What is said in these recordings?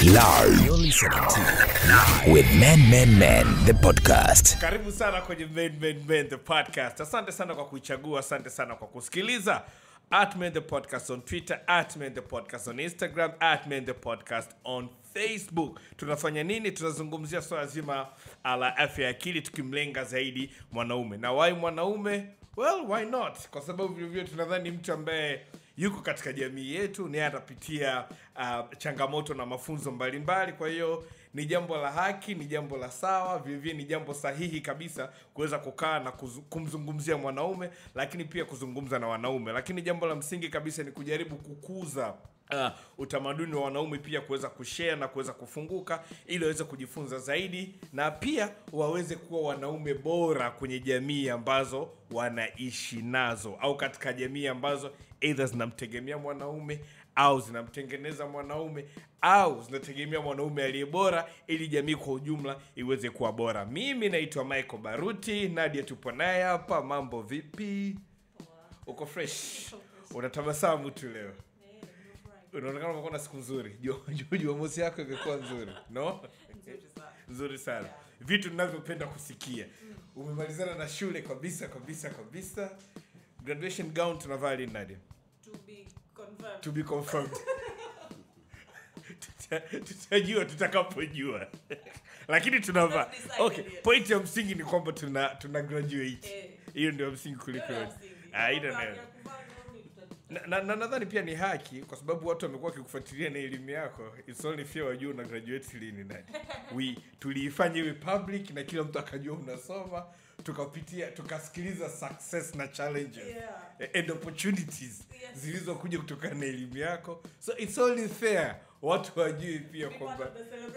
Live. You're listening to Live with Men, the podcast. Karibu sana kwenye Men, the podcast. Asante sana kwa kuichagua, asante sana kwa kusikiliza. @Men the podcast on Twitter, @Men the podcast on Instagram, @Men the podcast on Facebook. Tunafanya nini? Tunazungumzia swala zima la afya ya akili tukimlenga zaidi mwanaume. Na why mwanaume? Well, why not? Kwa sababu vile tunadhani mtu ambaye yuko katika jamii yetu ni atapitia changamoto na mafunzo mbalimbali. Kwa hiyo ni jambo la haki, ni jambo la sawa, vile ni jambo sahihi kabisa kuweza kukaa na kumzungumzia mwanaume, lakini pia kuzungumza na wanaume. Lakini jambo la msingi kabisa ni kujaribu kukuza utamaduni wa wanaume pia kuweza kushare na kuweza kufunguka ili waweze kujifunza zaidi na pia waweze kuwa wanaume bora kwenye jamii ambazo wanaishi nazo au katika jamii ambazo either zinamtegemea mwanaume au zinamtengeneza mwanaume au zinategemea mwanaume aliye bora ili jamii kwa ujumla iweze kuwa bora. Mimi naitwa Michael Baruti, Nadia tupo naye hapa. Mambo vipi? Uko fresh? Unatabasamu tu leo. Unaonekana uko na siku nzuri. Jumamosi yako imekuwa nzuri, no? Nzuri sana. Vitu ninavyopenda kusikia. Umemalizana na shule kabisa. Graduation gown tunavaa lini, Nadia? To be confirmed. Tutajua tutakapojua. Lakini tunavaa. Okay, point ya msingi ni kwamba tuna graduate. Hiyo ndio msingi kuliko yote. Nadhani pia ni haki kwa sababu watu wamekuwa wakikufuatilia na elimu yako. It's only fair wajue una graduate lini, Nadia. Tuliifanya iwe public na kila mtu akajua unasoma. Tukasikiliza success na challenges and opportunities zilizokuja kutokana na elimu yako. So it's only fair watu wajue pia kwamba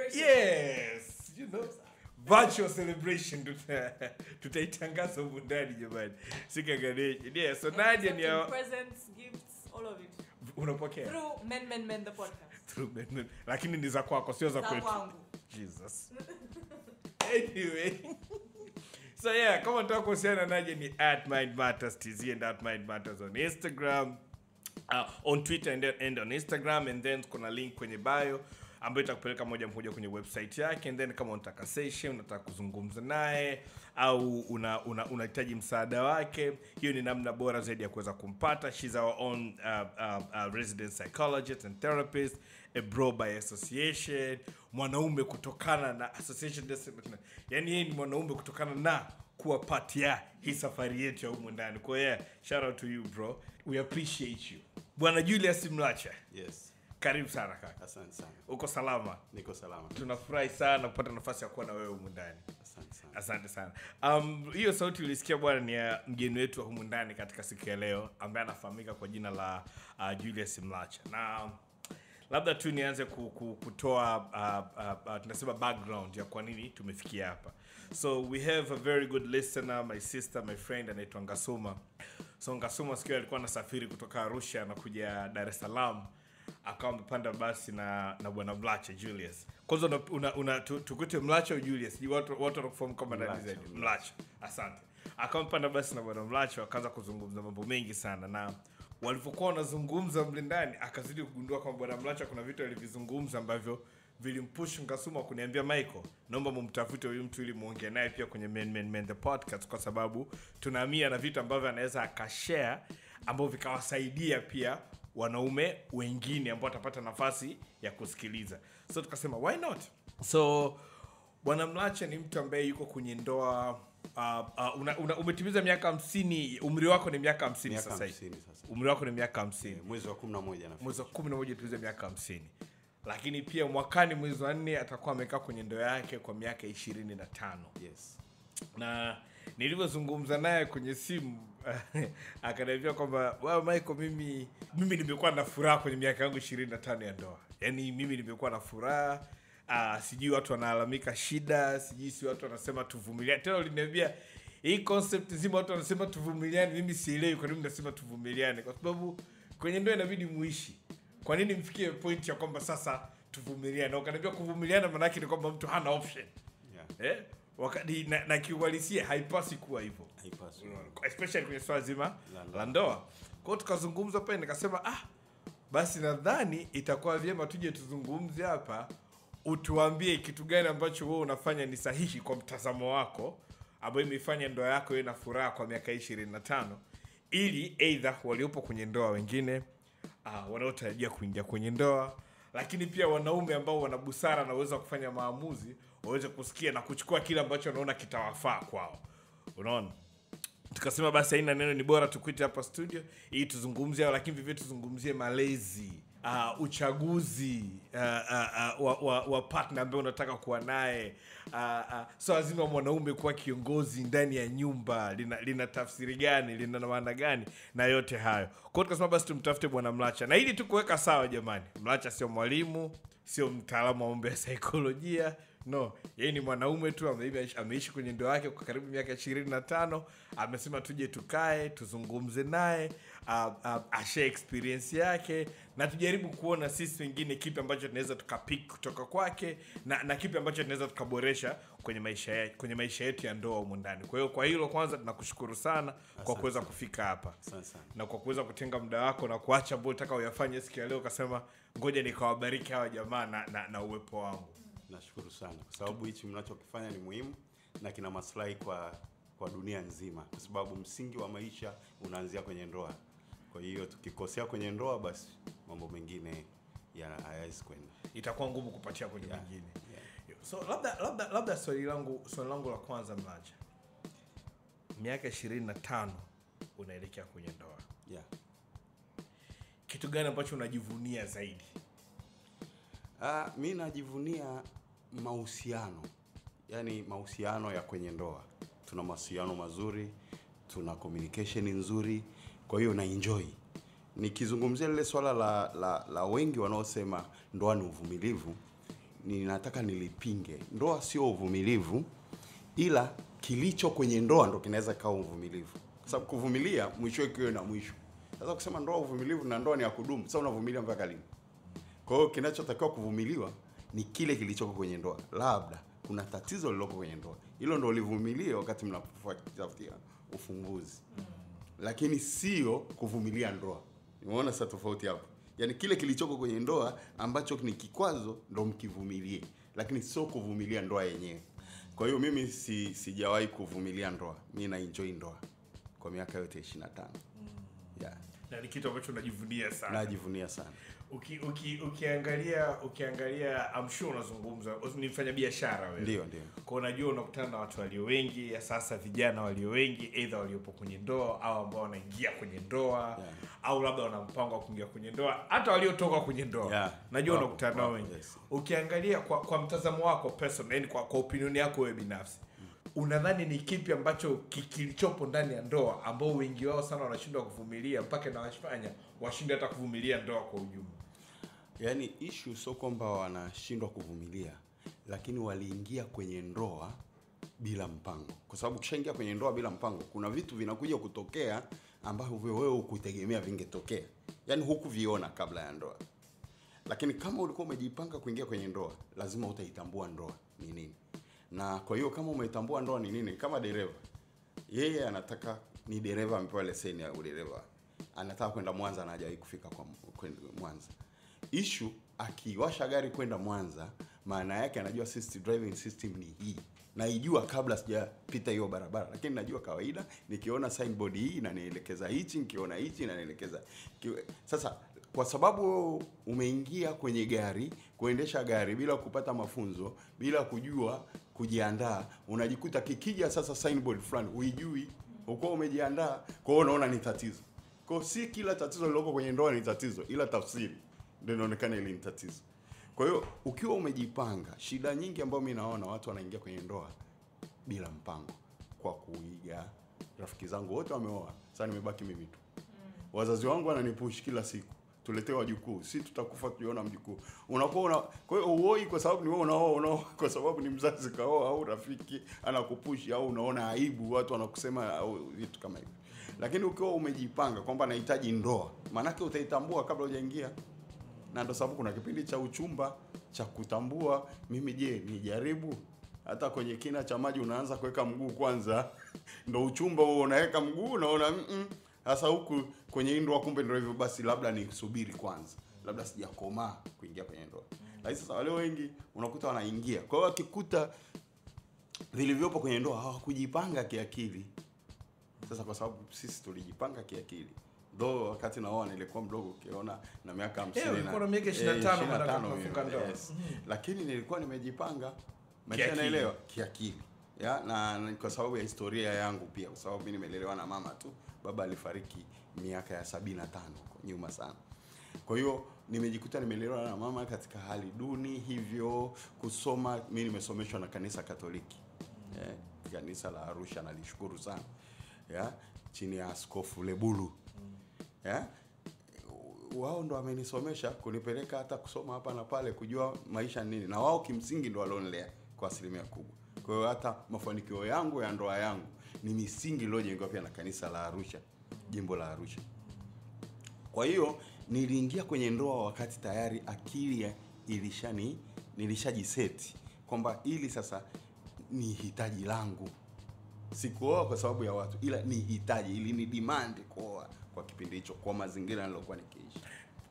yes, you know, virtual celebration tutaitangaza huko ndani jamani. Sikaganeje. Yeah, so Nadia ni presents, gifts, all of it. Unapokea Through Men the podcast. Through Men. Lakini ni za kwako, sio za kwetu. Jesus. Anyway. So yeah, kama unataka kuhusiana naje ni @mindmatterstz and @mindmatters on Instagram, on Twitter and on Instagram, and then kuna link kwenye bio ambayo itakupeleka moja kwa moja kwenye website yake. And then kama unataka session, unataka kuzungumza naye au unahitaji msaada wake, hiyo ni namna bora zaidi ya kuweza kumpata. She's our own resident psychologist and therapist, a bro by association, mwanaume kutokana na association. Yani yeye ni mwanaume kutokana na kuwa part ya hii safari yetu ya humu ndani. Kwa hiyo shout out to you bro. We appreciate you. Bwana Julius Mlacha. Yes. Karibu sana kaka. Asante sana. Uko salama? Niko salama. Tunafurahi sana kupata nafasi ya kuwa na wewe humu ndani. Asante sana. Asante sana. Hiyo sauti ulisikia bwana ni ya mgeni wetu wa humu ndani katika siku ya leo ambaye anafahamika kwa jina la Julius Mlacha. Na labda tu nianze kutoa tunasema background ya kwa nini tumefikia hapa. So we have a very good listener, my sister, my friend, anaitwa Ngasuma. So Ngasuma siku alikuwa anasafiri kutoka Arusha na kuja Dar es Salaam. Akawa amepanda basi na bwana Mlacha Julius. Kwanza tukute Mlacha au Julius? Watu wanakufahamu kama nani zaidi? Mlacha. Asante. Akawa amepanda basi na bwana Mlacha, akaanza kuzungumza mambo mengi sana, na walipokuwa wanazungumza mle ndani akazidi kugundua kwamba bwana Mlacha kuna vitu alivizungumza ambavyo vilimpush Ngasuma kuniambia, Michael, naomba mumtafute huyu mtu ili muongee naye pia kwenye Men the podcast, kwa sababu tunaamia na vitu ambavyo anaweza akashare ambavyo vikawasaidia pia wanaume wengine ambao watapata nafasi ya kusikiliza. So tukasema why not? So bwana Mlacha ni mtu ambaye yuko kwenye ndoa. Umetimiza miaka 50. Umri wako ni miaka 50 sasa hivi. Umri wako ni miaka 50. Mwezi wa 11 Mwezi wa 11 tuliza miaka 50. Lakini pia mwakani mwezi wa 4 atakuwa amekaa kwenye ndoa yake kwa miaka 25. Yes. Na nilivyozungumza naye kwenye simu akaniambia kwamba wow, Michael, mimi nimekuwa na furaha kwenye miaka yangu 25 ya ndoa. Yaani mimi nimekuwa na furaha. Sijui watu wanalalamika shida, si watu wanasema tuvumiliane. Tena uliniambia hii concept nzima watu wanasema tuvumiliane, mimi sielewi kwa nini mnasema tuvumiliane, kwa sababu kwenye ndoa inabidi muishi. Kwa nini mfikie point ya kwamba sasa tuvumiliane? Na ukaniambia kuvumiliana maana yake ni kwamba mtu hana option. Yeah. Wakati na kiuhalisia haipasi kuwa hivyo. Haipasi. Especially kwenye swala zima la ndoa. Kwa hiyo tukazungumza pale nikasema basi nadhani itakuwa vyema tuje tuzungumze hapa utuambie kitu gani ambacho wewe unafanya ni sahihi kwa mtazamo wako ambayo imefanya ndoa yako iwe na furaha kwa miaka 25, ili either waliopo kwenye ndoa wengine wanaotarajia kuingia kwenye ndoa, lakini pia wanaume ambao wana busara na uwezo wa kufanya maamuzi waweze kusikia na kuchukua kile ambacho wanaona kitawafaa kwao. Unaona? Tukasema basi haina neno, ni bora tukuite hapa studio ili tuzungumzie, lakini vivyo tuzungumzie malezi, uchaguzi wa partner ambaye unataka kuwa naye. So lazima mwanaume kuwa kiongozi ndani ya nyumba lina tafsiri gani, lina maana gani, na yote hayo. Kwa hiyo tukasema basi tumtafute Bwana Mlacha. Na ili tukuweka sawa jamani, Mlacha sio mwalimu, sio mtaalamu wa mambo ya saikolojia. No, yeye ni mwanaume tu ameishi kwenye ndoa yake kwa karibu miaka 25. Amesema tuje tukae, tuzungumze naye, ashare experience yake, na tujaribu kuona sisi wengine kipi ambacho tunaweza tukapick kutoka kwake, na kipi ambacho tunaweza tukaboresha kwenye maisha yetu ya ndoa huko ndani. Kwa hiyo kwa hilo kwanza tunakushukuru sana kwa kuweza kufika hapa. Na kwa kuweza kutenga muda wako na kuacha ambao unataka uyafanye siku ya leo, ukasema ngoja nikawabariki hawa jamaa na uwepo wangu. Nashukuru sana kwa sababu hichi mnachokifanya ni muhimu na kina maslahi kwa dunia nzima, kwa sababu msingi wa maisha unaanzia kwenye ndoa. Kwa hiyo tukikosea kwenye ndoa, basi mambo mengine hayawezi kwenda, itakuwa ngumu kupatia kwenye mengine. So labda swali langu la kwanza, Mlacha, miaka 25 unaelekea kwenye ndoa. Kitu gani ambacho unajivunia zaidi? Mimi najivunia mahusiano. Yaani mahusiano ya kwenye ndoa. Tuna mahusiano mazuri, tuna communication nzuri, kwa hiyo na enjoy. Nikizungumzia lile swala la wengi wanaosema ndoa ni uvumilivu, ninataka nilipinge. Ndoa sio uvumilivu, ila kilicho kwenye ndoa ndo kinaweza kawa uvumilivu. Kwa sababu kuvumilia mwisho wake na mwisho. Sasa kusema ndoa uvumilivu na ndoa ni ya kudumu, sasa unavumilia mpaka lini? Kwa hiyo kinachotakiwa kuvumiliwa ni kile kilichoko kwenye ndoa. Labda kuna tatizo lililoko kwenye ndoa, hilo ndio ulivumilie wakati mnapofuatilia ufumbuzi. Lakini sio kuvumilia ndoa. Umeona sasa tofauti hapo? Yaani kile kilichoko kwenye ndoa ambacho ni kikwazo ndio mkivumilie, lakini sio kuvumilia ndoa yenyewe. Kwa hiyo mimi sijawahi kuvumilia ndoa. Mimi na enjoy ndoa kwa miaka yote 25. Na ni kitu ambacho najivunia sana. Najivunia sana. Ukiangalia I'm sure unazungumza ni mfanya biashara wewe. Ndio. Kwa unajua unakutana na watu walio wengi, ya sasa vijana walio wengi, either waliopo kwenye ndoa au ambao wanaingia kwenye ndoa, au labda wana mpango wa kuingia kwenye ndoa, hata waliotoka kwenye ndoa. Najua unakutana nao wengi. Ukiangalia kwa mtazamo wako personal, yani kwa opinion yako wewe binafsi, unadhani ni kipi ambacho kilichopo ndani ya ndoa ambao wengi wao sana wanashindwa kuvumilia mpaka na washinde hata kuvumilia ndoa kwa ujumla? Yaani issue sio kwamba wanashindwa kuvumilia, lakini waliingia kwenye ndoa bila mpango. Kwa sababu ukishaingia kwenye ndoa bila mpango, kuna vitu vinakuja kutokea ambavyo wewe hukutegemea vingetokea. Yaani hukuviona kabla ya ndoa. Lakini kama ulikuwa umejipanga kuingia kwenye ndoa, lazima utaitambua ndoa ni nini. Na kwa hiyo kama umetambua ndoa ni nini, kama dereva, yeye anataka ni dereva, amepewa leseni ya udereva, anataka kwenda Mwanza na hajawahi kufika kwenda Mwanza. Issue akiwasha gari kwenda Mwanza, maana yake anajua driving system ni hii. Naijua kabla sijapita hiyo barabara, lakini najua kawaida nikiona signboard hii inanielekeza hichi, nikiona hichi inanielekeza. Sasa kwa sababu umeingia kwenye gari, kuendesha gari bila kupata mafunzo, bila kujua kujiandaa, unajikuta kikija sasa signboard fulani huijui, uko umejiandaa, kwa hiyo unaona ni tatizo. Kwa si kila tatizo liloko kwenye ndoa ni tatizo, ila tafsiri ndio inaonekana ile ni tatizo. Kwa hiyo ukiwa umejipanga, shida nyingi ambayo mimi naona watu wanaingia kwenye ndoa bila mpango, kwa kuiga. Rafiki zangu wote wameoa, sasa nimebaki mimi tu. Wazazi wangu wananipush kila siku, tuletee wajukuu, si tutakufa tukiona mjukuu. Kwa hiyo uoi kwa sababu ni wewe unaoa, kwa sababu ni mzazi kaoa, au rafiki anakupush, au unaona aibu watu wanakusema, au vitu kama hivyo. Lakini ukiwa umejipanga kwamba nahitaji ndoa, maana yake utaitambua kabla hujaingia. Na ndio sababu kuna kipindi cha uchumba cha kutambua, mimi je, nijaribu? Hata kwenye kina cha maji unaanza kuweka mguu kwanza. Ndio uchumba huo, unaweka mguu, unaona sasa huku kwenye ndoa kumbe ndio hivyo, basi labda nisubiri kwanza. Labda sijakomaa kuingia kwenye ndoa. Lakini sasa wale wengi unakuta wanaingia. Kwa hiyo wakikuta vilivyopo kwenye ndoa hawakujipanga kiakili. Sasa kwa sababu sisi tulijipanga kiakili. Though wakati naoa nilikuwa mdogo, ukiona na miaka 50 ulikuwa na miaka 25 mara tunafunga ndoa. Lakini nilikuwa nimejipanga, naelewa kiakili. Na kwa sababu ya historia yangu pia, kwa sababu mimi nimelelewa na mama tu. Baba alifariki miaka ya 75 nyuma sana. Kwa hiyo nimejikuta nimelelewa na mama katika hali duni, hivyo kusoma mimi nimesomeshwa na kanisa Katoliki. Kanisa la Arusha, nalishukuru sana. Chini ya Askofu Lebulu. Wao ndo wamenisomesha, kunipeleka hata kusoma hapa na pale, kujua maisha nini, na wao kimsingi ndo walionilea kwa asilimia kubwa. Kwa hiyo hata mafanikio yangu ya ndoa yangu ni misingi iliyojengwa pia na kanisa la Arusha, jimbo la Arusha. Kwa hiyo niliingia kwenye ndoa wakati tayari akili nilishajiseti kwamba ili sasa ni hitaji langu. Sikuoa kwa sababu ya watu, ila ni hitaji, ili ni demand kuoa kwa kipindi hicho, kwa mazingira nilokuwa nikiishi.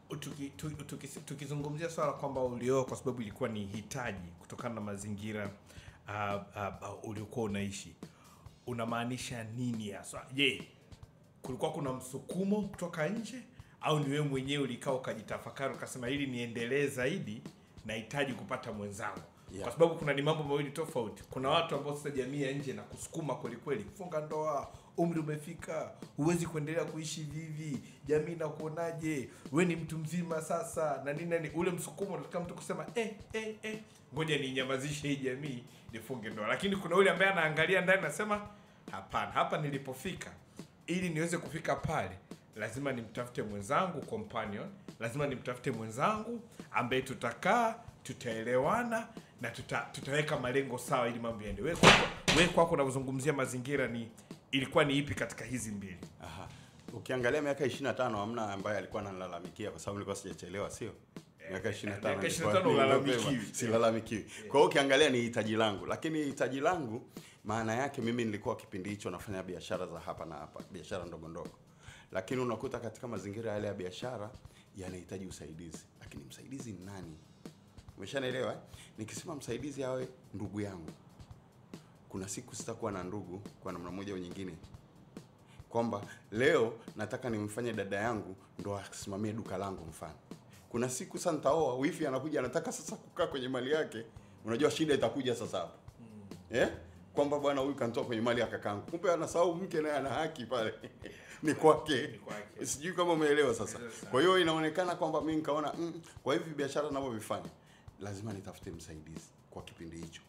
Tukizungumzia swala kwamba ulioa kwa sababu ilikuwa ni hitaji kutokana na mazingira uliokuwa unaishi, unamaanisha nini hasa? Je, kulikuwa kuna msukumo kutoka nje au ni wewe mwenyewe ulikaa ukajitafakari ukasema hili niendelee zaidi, nahitaji kupata mwenzangu? Kwa sababu kuna ni mambo mawili tofauti. Kuna watu ambao sasa jamii ya nje na kusukuma kweli kufunga ndoa, umri umefika, huwezi kuendelea kuishi vivi, jamii na kuonaje, wewe ni mtu mzima sasa na nini, ule msukumo unataka mtu kusema ngoja ninyamazishe hii jamii nifunge ndoa. Lakini kuna yule ambaye anaangalia ndani nasema hapana, hapa nilipofika, ili niweze kufika pale lazima nimtafute mwenzangu companion, lazima nimtafute mwenzangu ambaye tutakaa, tutaelewana na tutaweka malengo sawa ili mambo yaende. Wewe kwako unazungumzia mazingira, ilikuwa ni ipi katika hizi mbili? Ukiangalia miaka 25 hamna ambaye alikuwa analalamikia kwa sababu nilikuwa sijachelewa, sio? Miaka 25 ulalamiki, silalamiki. Kwa hiyo ukiangalia ni hitaji langu, lakini hitaji langu maana yake mimi nilikuwa kipindi hicho nafanya biashara za hapa na hapa, biashara ndogo ndogo. Lakini unakuta katika mazingira yale ya biashara yanahitaji usaidizi. Lakini msaidizi ni nani? Umeshanielewa? Nikisema msaidizi awe ndugu yangu, kuna siku sitakuwa na ndugu kwa namna moja au nyingine. Kwamba leo nataka nimfanye dada yangu ndo asimamie duka langu mfano. Kuna siku sasa nitaoa, wifi anakuja anataka sasa kukaa kwenye mali yake. Unajua shida itakuja sasa hapo. Kwamba bwana huyu kanitoa kwenye mali ya kakangu. Kumbe anasahau mke naye ana haki pale. Ni kwake. Sijui kama umeelewa sasa. Kwa hiyo inaonekana kwamba mimi nikaona kwa hivi biashara ninavyovifanya lazima nitafute msaidizi kwa kipindi hicho.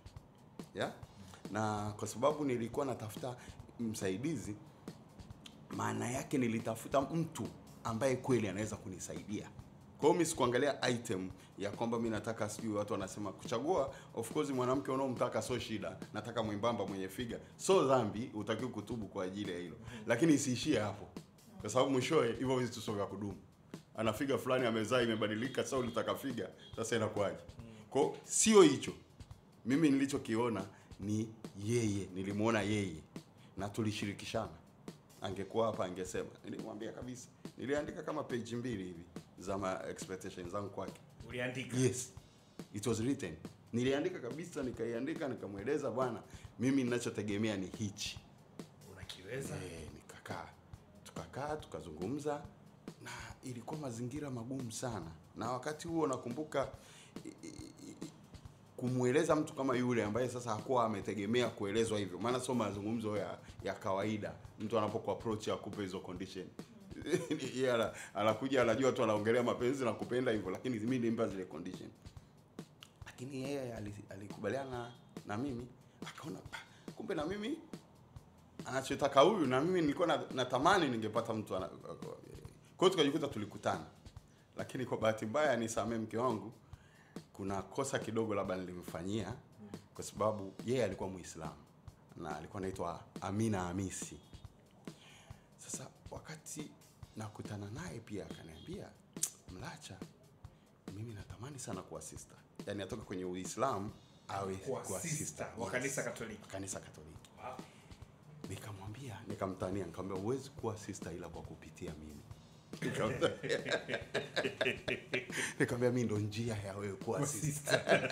Na kwa sababu nilikuwa natafuta msaidizi, maana yake nilitafuta mtu ambaye kweli anaweza kunisaidia. Kwa hiyo mimi sikuangalia item ya kwamba mimi nataka sijui watu wanasema kuchagua, of course mwanamke unaomtaka sio shida, nataka mwembamba mwenye figa, so dhambi, utakiwa kutubu kwa ajili ya hilo. Lakini isiishie hapo. Kwa sababu mwishowe hivyo vitu sio vya kudumu. Ana figa fulani amezaa imebadilika, sasa ulitaka figa, sasa inakuaje? Kwa hiyo sio hicho. Mimi nilichokiona ni yeye, nilimuona yeye na tulishirikishana. Angekuwa hapa angesema, nilimwambia kabisa. Niliandika kama page 2 hivi za expectations zangu kwake. Uliandika? Yes. It was written. Niliandika kabisa, nikaiandika, nikamweleza bwana, mimi ninachotegemea ni hichi. Unakiweza? Tukakaa, tukazungumza, na ilikuwa mazingira magumu sana. Na wakati huo nakumbuka kumueleza mtu kama yule ambaye sasa hakuwa ametegemea kuelezwa hivyo. Maana sio mazungumzo ya kawaida. Mtu anapoku approach akupe hizo condition. Yeye anakuja anajua tu anaongelea mapenzi na kupenda hivyo, lakini mimi nilimpa zile condition. Lakini yeye alikubaliana na mimi, akaona kumbe na mimi anachotaka huyu, na mimi nilikuwa natamani ningepata mtu kwa hiyo tukajikuta tulikutana. Lakini kwa bahati mbaya nisamee mke wangu, kuna kosa kidogo labda nilimfanyia kwa sababu yeye alikuwa Muislamu na alikuwa anaitwa Amina Hamisi. Sasa wakati nakutana naye pia akaniambia, Mlacha, mimi natamani sana kuwa sister. Yaani atoka kwenye Uislamu awe kuwa sister wa kanisa Katoliki. Kanisa Katoliki. Nikamwambia, nikamtania, nikamwambia huwezi kuwa sister ila kwa kupitia mimi. Nikamwambia mimi ndo njia ya wewe kuwa sister.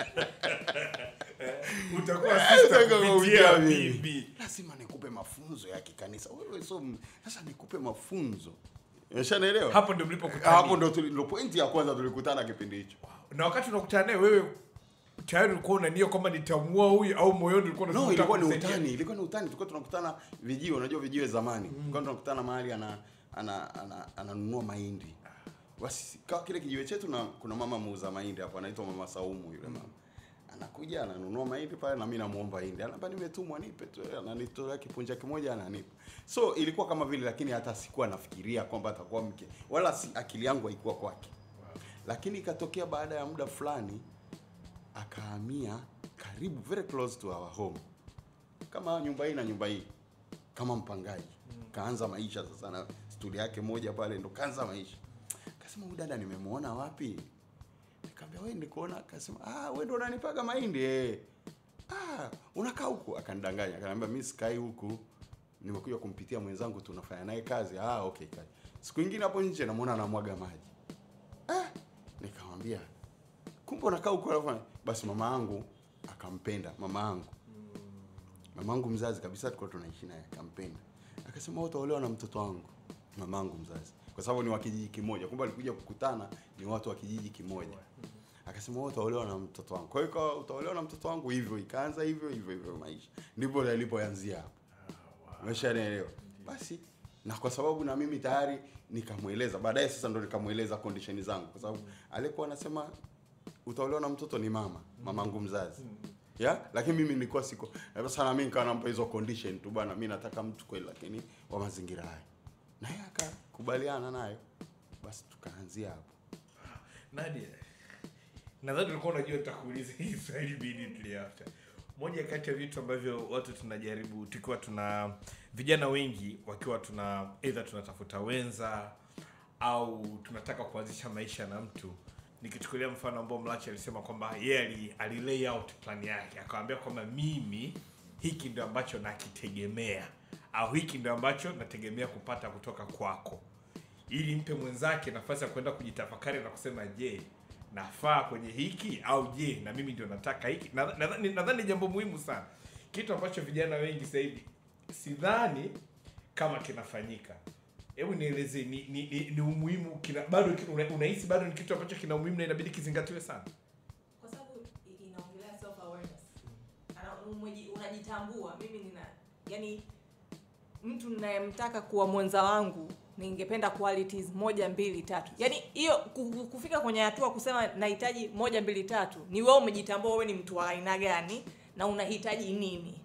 Utakuwa sister kupitia bibi. Lazima nikupe mafunzo ya kikanisa. Wewe sasa nikupe mafunzo. Umeshanielewa? Hapo ndio mlipokutana. Hapo ndio pointi ya kwanza tulikutana kipindi hicho. Na wakati unakutana naye wewe tayari ulikuwa unania kwamba nitamua huyu au moyoni ulikuwa unataka ilikuwa ni utani. Tulikuwa tunakutana vijio, unajua vijio zamani. Tulikuwa tunakutana mahali ananunua mahindi. Basi kwa kile kijiwe chetu na kuna mama muuza mahindi hapo anaitwa Mama Saumu yule mama. Anakuja ananunua mahindi pale na mimi namuomba mahindi. Anambia nimetumwa nipe tu. Ananitolea kipunja kimoja ananipa. So ilikuwa kama vile, lakini hata sikuwa nafikiria kwamba atakuwa mke. Wala akili yangu haikuwa kwake. Lakini ikatokea baada ya muda fulani akahamia karibu, very close to our home. Kama nyumba hii na nyumba hii. Kama mpangaji. Kaanza maisha sasa na studio yake moja pale ndo kaanza maisha. Akasema huyu dada nimemuona wapi? Nikamwambia wewe nikuona. Akasema wewe ndo unanipaga mahindi unakaa huku. Akanidanganya. Akaniambia mimi sikai huku. Nimekuja kumpitia mwenzangu tunafanya naye kazi. Okay kazi. Siku nyingine hapo nje namuona anamwaga maji. Nikamwambia kumbe unakaa huku alafu basi mama yangu akampenda mama yangu mzazi kabisa, tulikuwa tunaishi naye akampenda. Akasema utaolewa na mtoto wangu, mama yangu mzazi. Kwa sababu ni wa kijiji kimoja. Kumbe alikuja kukutana ni watu wa kijiji kimoja. Akasema utaolewa na mtoto wangu. Kwa hiyo utaolewa na mtoto wangu hivyo ikaanza hivyo maisha. Ndipo yalipoanzia hapo. Umeshaelewa? Basi na kwa sababu na mimi tayari nikamueleza. Baadaye sasa ndo nikamueleza condition zangu kwa sababu alikuwa anasema utaolewa na mtoto ni mamangu mzazi. Lakini mimi nilikuwa siko. Sasa mimi nikawa nampa hizo condition tu bwana, mimi nataka mtu kweli lakini wa mazingira haya. Na yeye akakubaliana nayo. Basi tukaanzia hapo. Nadia, nadhani ulikuwa unajua nitakuuliza hii swali immediately after. Moja kati ya vitu ambavyo watu tunajaribu tukiwa tuna vijana wengi wakiwa tuna either tunatafuta wenza au tunataka kuanzisha maisha na mtu. Nikichukulia mfano ambao Mlachi alisema kwamba yeye alilay out plan yake. Akamwambia kwamba mimi hiki ndio ambacho nakitegemea au hiki ndio ambacho nategemea kupata kutoka kwako. Ili mpe mwenzake nafasi ya kwenda kujitafakari na kusema je, nafaa kwenye hiki au je na mimi ndio nataka hiki. Nadhani jambo muhimu sana. Kitu ambacho vijana wengi sasa hivi sidhani kama kinafanyika. Hebu nieleze ni umuhimu bado unahisi bado ni kitu ambacho kina umuhimu na inabidi kizingatiwe sana. Kwa sababu inaongelea self awareness. Unajitambua. Mimi yani mtu ninayemtaka kuwa mwenza wangu ningependa qualities 1 2 3. Yaani hiyo kufika kwenye hatua kusema nahitaji 1 2 3 ni wewe umejitambua wewe ni mtu wa aina gani na unahitaji nini.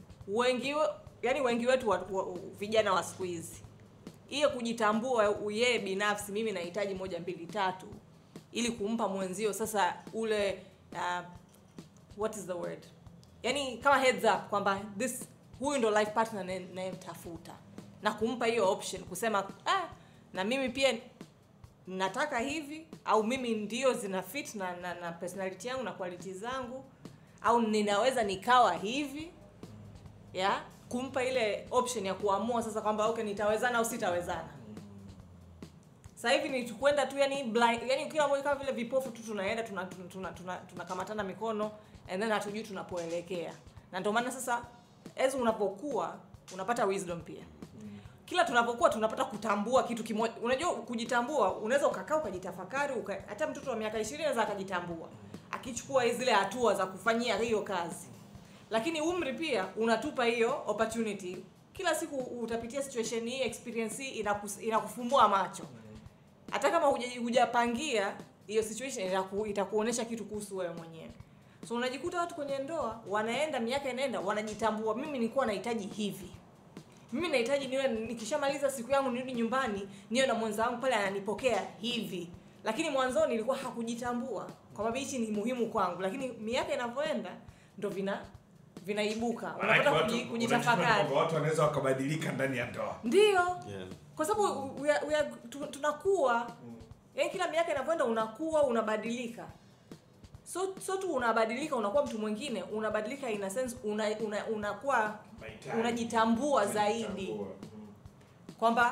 Wengi wetu vijana wa siku hizi hiyo kujitambua yeye binafsi mimi nahitaji 1 2 3 ili kumpa mwenzio sasa ule what is the word? Yaani kama heads up kwamba huyu ndo life partner ninayemtafuta na kumpa hiyo option kusema na mimi pia nataka hivi au mimi ndio zina fit na personality yangu na qualities zangu au ninaweza nikawa hivi kumpa ile option ya kuamua sasa kwamba okay nitawezana au sitawezana. Sasa hivi ni tukwenda tu yani blind, yani kila mmoja kama vile vipofu tu tunaenda tunakamatana mikono and then hatujui tunapoelekea. Na ndio maana sasa as unapokuwa unapata wisdom pia. Kila tunapokuwa tunapata kutambua kitu kimoja. Unajua kujitambua unaweza ukakaa ukajitafakari hata mtoto wa miaka 20 anaweza akajitambua akichukua zile hatua za kufanyia hiyo kazi. Lakini umri pia unatupa hiyo opportunity. Kila siku utapitia situation hii, experience hii inakufumbua macho. Hata kama hujapangia hiyo situation itakuonesha kitu kuhusu wewe mwenyewe. So unajikuta watu kwenye ndoa wanaenda miaka inaenda wanajitambua, mimi nilikuwa nahitaji hivi. Mimi nahitaji niwe nikishamaliza siku yangu nirudi nyumbani niwe na mwenza wangu pale ananipokea hivi. Lakini mwanzoni nilikuwa hakujitambua kwamba hichi ni muhimu kwangu, lakini miaka inavyoenda ndo vinaibuka. Unapata kujitafakari. Watu wanaweza wakabadilika ndani ya ndoa. Ndio. Kwa sababu tunakuwa yaani kila miaka inavyoenda unakuwa unabadilika. So tu unabadilika unakuwa mtu mwingine, unabadilika in a sense unakuwa unajitambua zaidi. Kwamba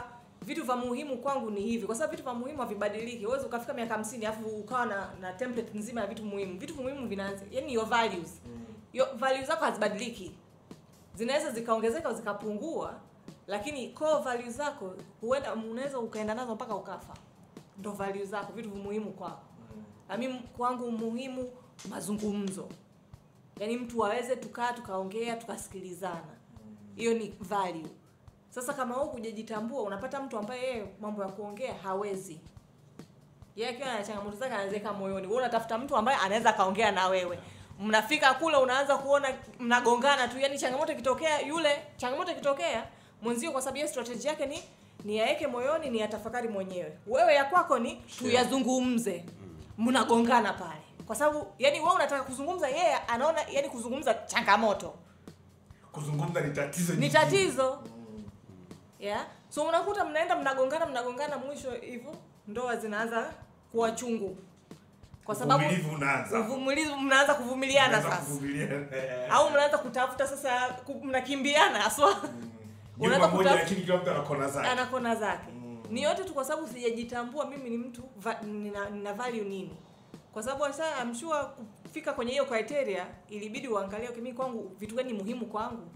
vitu vya muhimu kwangu ni hivi, kwa sababu vitu vya muhimu havibadiliki. Uwezo ukafika miaka 50 alafu ukawa na template nzima ya vitu muhimu. Vitu muhimu vinaanza, yani your values. Your values zako hazibadiliki. Zinaweza zikaongezeka au zikapungua, lakini core values zako huenda unaweza ukaenda nazo mpaka ukafa. Ndio values zako, vitu muhimu kwako. Na mimi kwangu muhimu mazungumzo. Yaani mtu aweze tukaongea, tukasikilizana. Hiyo ni value. Sasa kama wewe hujajitambua, unapata mtu ambaye yeye mambo ya kuongea hawezi. Yeye akiwa na changamoto zake anaweka moyoni. Wewe unatafuta mtu ambaye anaweza kaongea na wewe. Mnafika kule unaanza kuona mnagongana tu. Yaani changamoto ikitokea mwenzio kwa sababu ya strategy yake ni yaeke moyoni, ni atafakari mwenyewe. Wewe ya kwako ni tuyazungumze. Mnagongana pale. Kwa sababu yani wewe unataka kuzungumza, yeye anaona yani kuzungumza changamoto. Kuzungumza ni tatizo. Yeah. So unakuta mnaenda mnagongana mwisho hivyo ndoa zinaanza kuwa chungu. Kwa sababu uvumilivu mnaanza kuvumiliana sasa. Au mnaanza kutafuta sasa mnakimbiana haswa. Unaanza kutafuta lakini kila mtu ana kona zake. Ni yote tu kwa sababu sijajitambua mimi ni mtu nina value nini. Kwa sababu sasa I'm sure kufika kwenye hiyo criteria ilibidi uangalie mimi kwangu vitu gani muhimu kwangu.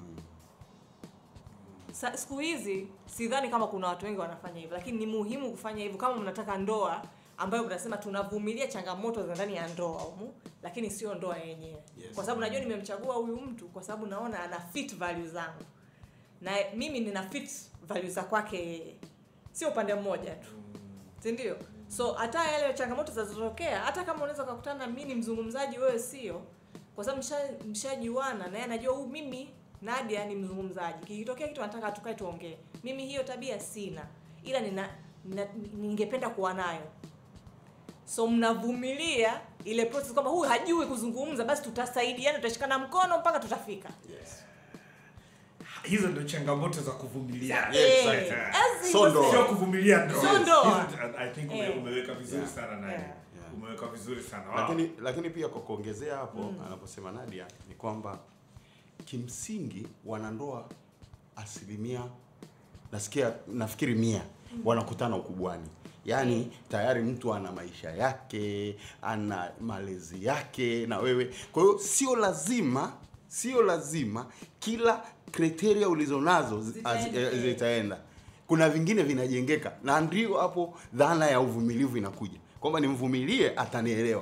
Siku hizi sidhani kama kuna watu wengi wanafanya hivyo, lakini ni muhimu kufanya hivyo kama mnataka ndoa ambayo mnasema tunavumilia changamoto za ndani ya ndoa humu, lakini sio ndoa yenyewe. Yes. Kwa sababu najua nimemchagua huyu mtu kwa sababu naona ana fit values zangu. Na mimi nina fit values za kwake. Sio upande mmoja tu. Ndio? So hata yale changamoto zinazotokea, hata kama unaweza kukutana mimi ni mzungumzaji wewe sio, kwa sababu mshajuana na yeye anajua mimi Nadia ni mzungumzaji. Kikitokea kitu nataka tukae tuongee. Mimi hiyo tabia sina. Ila ningependa kuwa nayo. So mnavumilia ile process kwamba huyu hajui kuzungumza, basi tutasaidiana, tutashikana mkono mpaka tutafika. Yes. Hizo ndio changamoto za kuvumilia. Yes. Sio kuvumilia ndoa. I think umeweka vizuri sana Nadia. Umeweka vizuri sana. Lakini pia kwa kuongezea hapo anaposema Nadia ni kwamba kimsingi wanandoa nafikiri 100 wanakutana ukubwani. Yaani tayari mtu ana maisha yake, ana malezi yake na wewe. Kwa hiyo sio lazima kila criteria ulizonazo zitaenda. Kuna vingine vinajengeka. Na ndio hapo dhana ya uvumilivu inakuja. Kwamba nimvumilie atanielewa.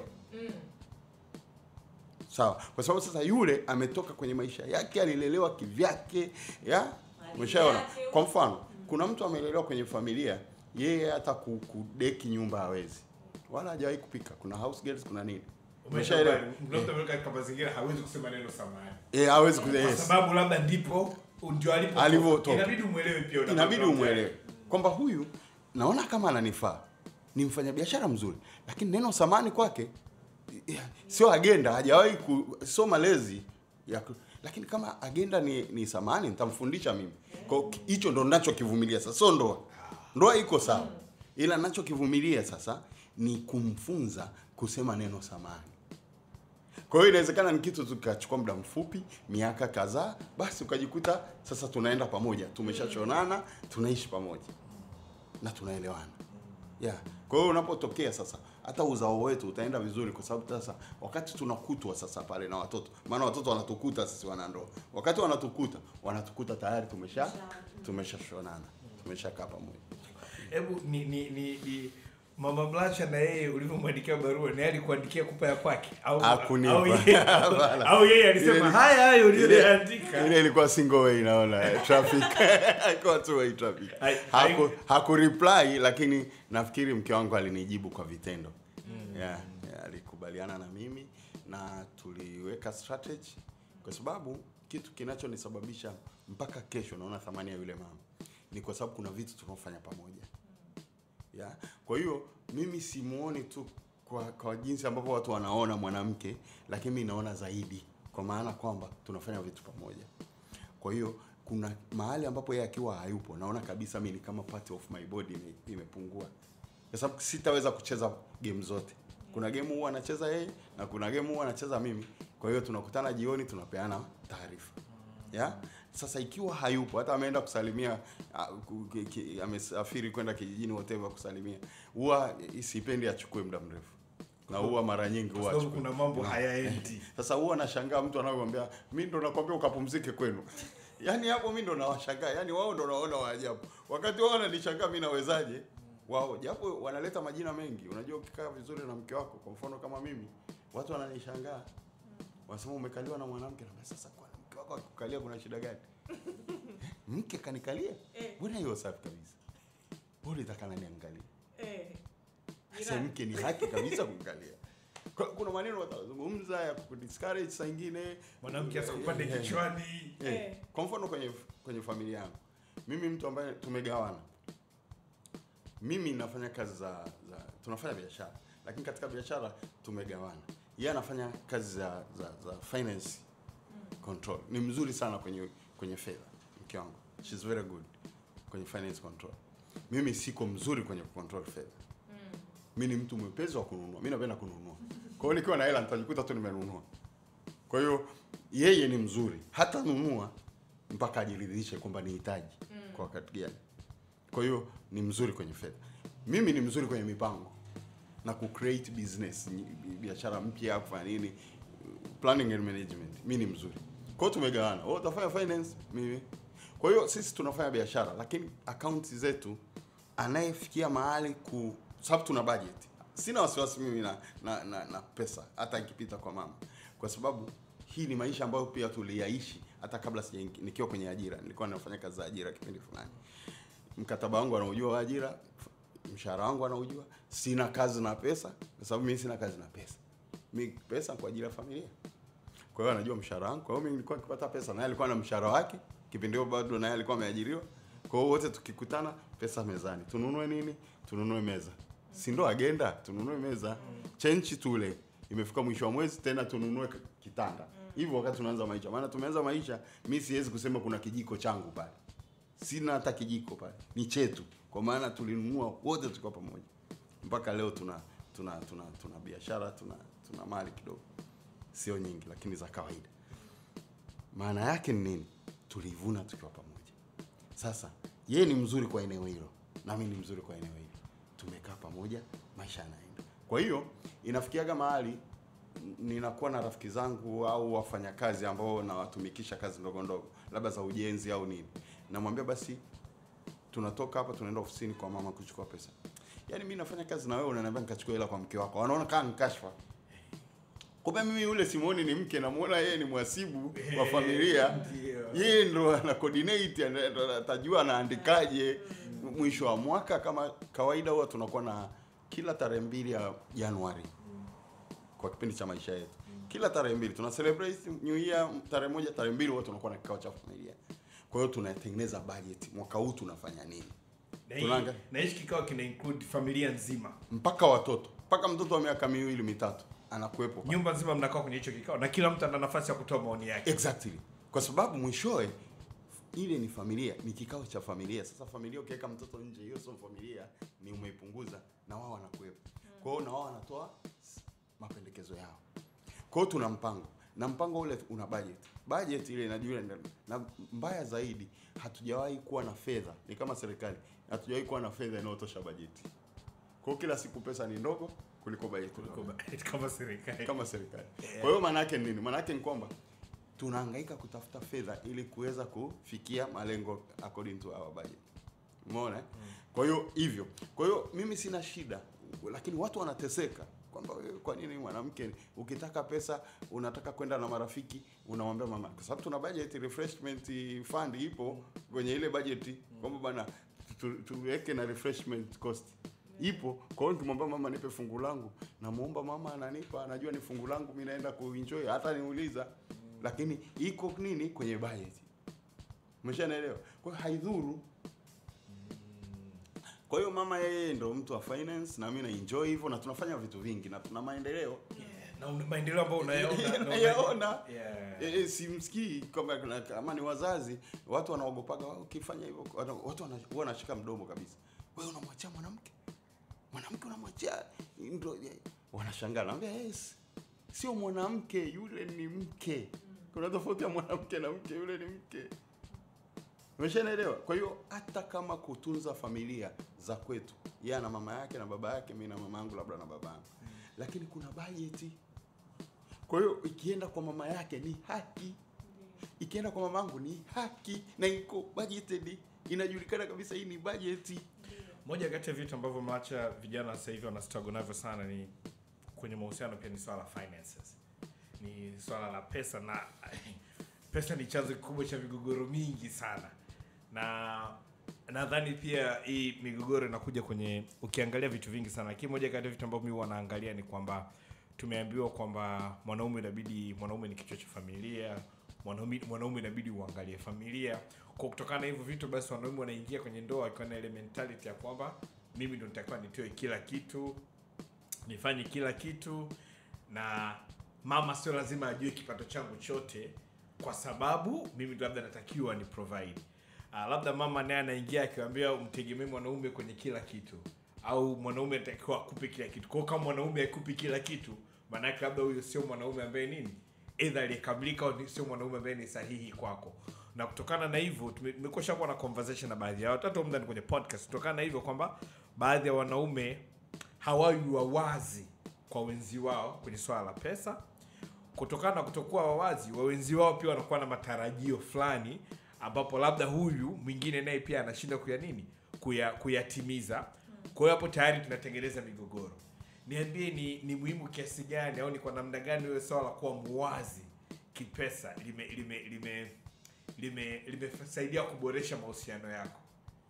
Sawa. Kwa sababu sasa yule ametoka kwenye maisha yake, alilelewa kivyake, umeshaona? Kwa mfano, kuna mtu amelelewa kwenye familia, yeye hata kudeki nyumba hawezi. Wala hajawahi kupika. Kuna house girls, kuna nini? Umeshaelewa? Mtu ameweka katika mazingira hawezi kusema neno samahani. Hawezi kusema. Kwa sababu labda ndipo ndio alipotoka. Inabidi umuelewe pia. Inabidi umuelewe kwamba huyu naona kama ananifaa. Ni mfanyabiashara mzuri, lakini neno samahani kwake sio agenda, hajawahi kusoma malezi lakini kama agenda ni samahani nitamfundisha mimi. Kwa hicho ndo ninachokivumilia sasa. Sio ndoa iko sawa. Ila ninachokivumilia sasa ni kumfunza kusema neno samahani. Kwa hiyo inawezekana ni kitu tukachukua muda mfupi, miaka kadhaa, basi ukajikuta sasa tunaenda pamoja, tumeshachonana, tunaishi pamoja na tunaelewana. Kwa hiyo unapotokea sasa hata uzao wetu utaenda vizuri, kwa sababu sasa wakati tunakutwa sasa pale na watoto, maana watoto wanatukuta sisi wanandoa. Wakati wanatukuta tayari tumeshashonana, tumeshakaa pamoja. Hebu ni Mama Blancha na yeye ulivyomwandikia barua ni alikuandikia kupa ya kwake au yeye alisema haya uliyoandika? Ile ilikuwa single way, naona traffic haikuwa two way traffic. Haku reply, lakini nafikiri mke wangu alinijibu kwa vitendo. Alikubaliana na mimi na tuliweka strategy, kwa sababu kitu kinachonisababisha mpaka kesho naona thamani ya yule mama ni kwa sababu kuna vitu tunafanya pamoja. Kwa hiyo mimi simuoni tu kwa jinsi ambavyo watu wanaona mwanamke, lakini mimi naona zaidi, kwa maana kwamba tunafanya vitu pamoja. Kwa hiyo kuna mahali ambapo yeye akiwa hayupo, naona kabisa mimi ni kama part of my body imepungua. Kwa sababu sitaweza kucheza game zote. Kuna game huwa anacheza yeye na kuna game huwa anacheza mimi. Kwa hiyo tunakutana jioni, tunapeana taarifa. Sasa ikiwa hayupo, hata ameenda kusalimia, amesafiri kwenda kijijini whatever kusalimia, huwa sipendi achukue muda mrefu. Na huwa mara nyingi huwa sababu kuna mambo hayaendi. Sasa huwa nashangaa mtu anakuambia mimi ndo nakwambia ukapumzike kwenu. Yaani hapo mimi ndo nawashangaa. Yaani wao ndo naona waajabu. Wakati wao wananishangaa mimi nawezaje? Wao japo wanaleta majina mengi. Unajua ukikaa vizuri na mke wako, kwa mfano kama mimi, watu wananishangaa. Wanasema umekaliwa na mwanamke, na sasa kwa mke wako akikukalia kuna shida gani? Mke kanikalia? Mbona hiyo safi kabisa? Bora itakana niangalie. Sasa mke ni haki kabisa kumkalia. Kuna maneno watazungumza ya kudiscourage saa nyingine mwanamke asikupande kichwani. Kwa mfano kwenye familia yangu, mimi mtu ambaye tumegawana. Mimi nafanya kazi za tunafanya biashara, lakini katika biashara tumegawana. Yeye anafanya kazi za finance control. Ni mzuri sana kwenye fedha, mke wangu. She's very good kwenye finance control. Mimi siko mzuri kwenye control fedha. Mimi ni mtu mwepesi wa kununua. Mimi napenda kununua. Kwa hiyo nikiwa na hela nitajikuta tu nimenunua. Kwa hiyo yeye ni mzuri. Hata nunua mpaka ajiridhishe kwamba nihitaji kwa wakati gani. Kwa hiyo ni mzuri kwenye fedha. Mimi ni mzuri kwenye mipango na create business, biashara mpya, kufanya nini, planning and management. Mimi ni mzuri. Kwa hiyo tumegawana. Wewe utafanya finance, mimi. Kwa hiyo sisi tunafanya biashara, lakini accounts zetu anayefikia mahali sababu tuna budget. Sina wasiwasi mimi na pesa hata ikipita kwa mama. Kwa sababu hii ni maisha ambayo pia tuliyaishi hata kabla nikiwa kwenye ajira. Nilikuwa nafanya kazi za ajira kipindi fulani. Mkataba wangu anaujua wa ajira, mshahara wangu anaujua. Sina kazi na pesa, kwa sababu mimi sina kazi na pesa. Mimi pesa kwa ajili ya familia. Kwa hiyo anajua mshahara wangu. Kwa hiyo mimi nilikuwa nikipata pesa na yeye alikuwa na mshahara wake. Kipindi hicho bado na yeye alikuwa ameajiriwa. Kwa hiyo wote tukikutana, pesa mezani. Tununue nini? Tununue meza. Si ndo agenda, tununue meza. Chenchi tule. Imefika mwisho wa mwezi tena tununue kitanda. Hivyo wakati tunaanza maisha. Maana tumeanza maisha, mimi siwezi kusema kuna kijiko changu pale. Sina hata kijiko pale. Ni chetu. Kwa maana tulinunua wote tukiwa pamoja. Mpaka leo tuna biashara, tuna mali kidogo. Sio nyingi lakini za kawaida. Maana yake ni nini? Tulivuna tukiwa pamoja. Sasa yeye ni mzuri kwa eneo hilo na mimi ni mzuri kwa eneo hilo. Tumekaa pamoja, maisha yanaenda. Kwa hiyo inafikiaga mahali ninakuwa na rafiki zangu au wafanyakazi ambao nawatumikisha kazi ndogo ndogo, labda za ujenzi au nini. Namwambia basi tunatoka hapa tunaenda ofisini kwa mama kuchukua pesa. Yaani mimi nafanya kazi na wewe unaniambia nikachukue hela kwa mke wako. Wanaona kama nikashfa. Kumbe mimi yule simuoni ni mke, namuona yeye ni mhasibu wa familia. Yeye ndo ana coordinate, atajua anaandikaje mwisho wa mwaka. Kama kawaida huwa tunakuwa na kila tarehe 2 ya Januari kwa kipindi cha maisha yetu. Kila tarehe 2 tuna celebrate New Year, tarehe 1 tarehe 2 huwa tunakuwa na kikao cha familia. Kwa hiyo tunatengeneza budget, mwaka huu tunafanya nini. Na hichi kikao kina include familia nzima mpaka watoto, mpaka mtoto wa miaka 2 3 anakuepo. Nyumba nzima mnakaa kwenye hicho kikao na kila mtu ana nafasi ya kutoa maoni yake. Exactly. Kwa sababu mwishowe ile ni familia, ni kikao cha familia. Sasa familia ukiweka mtoto nje, hiyo sio familia, ni umeipunguza na wao wanakuepo. Kwa hiyo na wao wanatoa mapendekezo yao. Kwa hiyo tuna mpango. Na mpango ule una budget. Budget ile inajua, na mbaya zaidi hatujawahi kuwa na fedha. Ni kama serikali, hatujawahi kuwa na fedha inayotosha budget. Kwa hiyo kila siku pesa ni ndogo kuliko budget kama serikali. Kama serikali. Kwa hiyo maana yake nini? Maana yake ni kwamba tunahangaika kutafuta fedha ili kuweza kufikia malengo according to our budget. Umeona? Kwa hiyo hivyo. Kwa hiyo mimi sina shida, lakini watu wanateseka kwamba kwa nini mwanamke ukitaka pesa unataka kwenda na marafiki unamwambia mama, kwa sababu tuna budget refreshment fund ipo kwenye ile budget kwamba bana tuweke na refreshment cost ipo. Kwa hiyo nikimwambia mama nipe fungu langu, namuomba mama ananipa, anajua ni fungu langu, mimi naenda kuenjoy, hata niuliza, lakini iko nini kwenye budget. Umeshaelewa? Kwa hiyo haidhuru. Kwa hiyo mama yeye ndo mtu wa finance na mimi na enjoy hivyo, na tunafanya vitu vingi na tuna maendeleo. Na maendeleo ambayo unayaona. Simsikii kama ni wazazi, watu wanaogopaga ukifanya hivyo, watu wanashika mdomo kabisa. Wewe unamwachia mwanamke unamwachia, ndio wanashangaa. Naambia yes, sio mwanamke, yule ni mke. Kuna tofauti ya mwanamke na mke, yule ni mke. Umeshaelewa? Kwa hiyo hata kama kutunza familia za kwetu, yeye na mama yake na baba yake, mimi na mama yangu labda na baba yangu. Lakini kuna budget. Kwa hiyo ikienda kwa mama yake ni haki. Ikienda kwa mama yangu ni haki na iko budgeted. Inajulikana kabisa hii ni budget. Moja kati ya vitu ambavyo maacha vijana sasa hivi wana struggle navyo sana ni kwenye mahusiano, pia ni swala la finances. Ni swala la pesa, na pesa ni chanzo kikubwa cha migogoro mingi sana. Na nadhani pia hii migogoro inakuja kwenye, ukiangalia vitu vingi sana. Lakini moja kati ya vitu ambavyo mimi wanaangalia ni kwamba tumeambiwa kwamba mwanaume ni kichwa cha familia, mwanaume inabidi uangalie familia. Kwa kutokana na hivyo vitu, basi wanaume wanaingia kwenye ndoa wakiwa na ile mentality ya kwamba mimi ndo nitakuwa nitoe kila kitu, nifanye kila kitu, na mama sio lazima ajue kipato changu chote kwa sababu mimi labda natakiwa ni provide. Labda mama naye anaingia akiwaambia umtegemee mwanaume kwenye kila kitu, au mwanaume anatakiwa akupe kila kitu. Kwa kama mwanaume akupi kila kitu, maana yake labda huyo sio mwanaume ambaye nini, either aliyekamilika au sio mwanaume ambaye ni sahihi kwako. Na kutokana na hivyo tumekosha kuwa na conversation na baadhi ya watu mndani kwenye podcast. Kutokana na hivyo kwamba baadhi ya wanaume hawawi wawazi kwa wenzi wao kwenye swala la pesa. Kutokana na kutokuwa wawazi, wenzi wao pia wanakuwa na matarajio fulani ambapo labda huyu mwingine naye pia anashinda kuyatimiza. Kwa hiyo hapo tayari tunatengeneza migogoro. Niambie ni muhimu kiasi gani au ni kwa namna gani wewe swala kuwa muwazi kipesa limesaidia kuboresha mahusiano yako?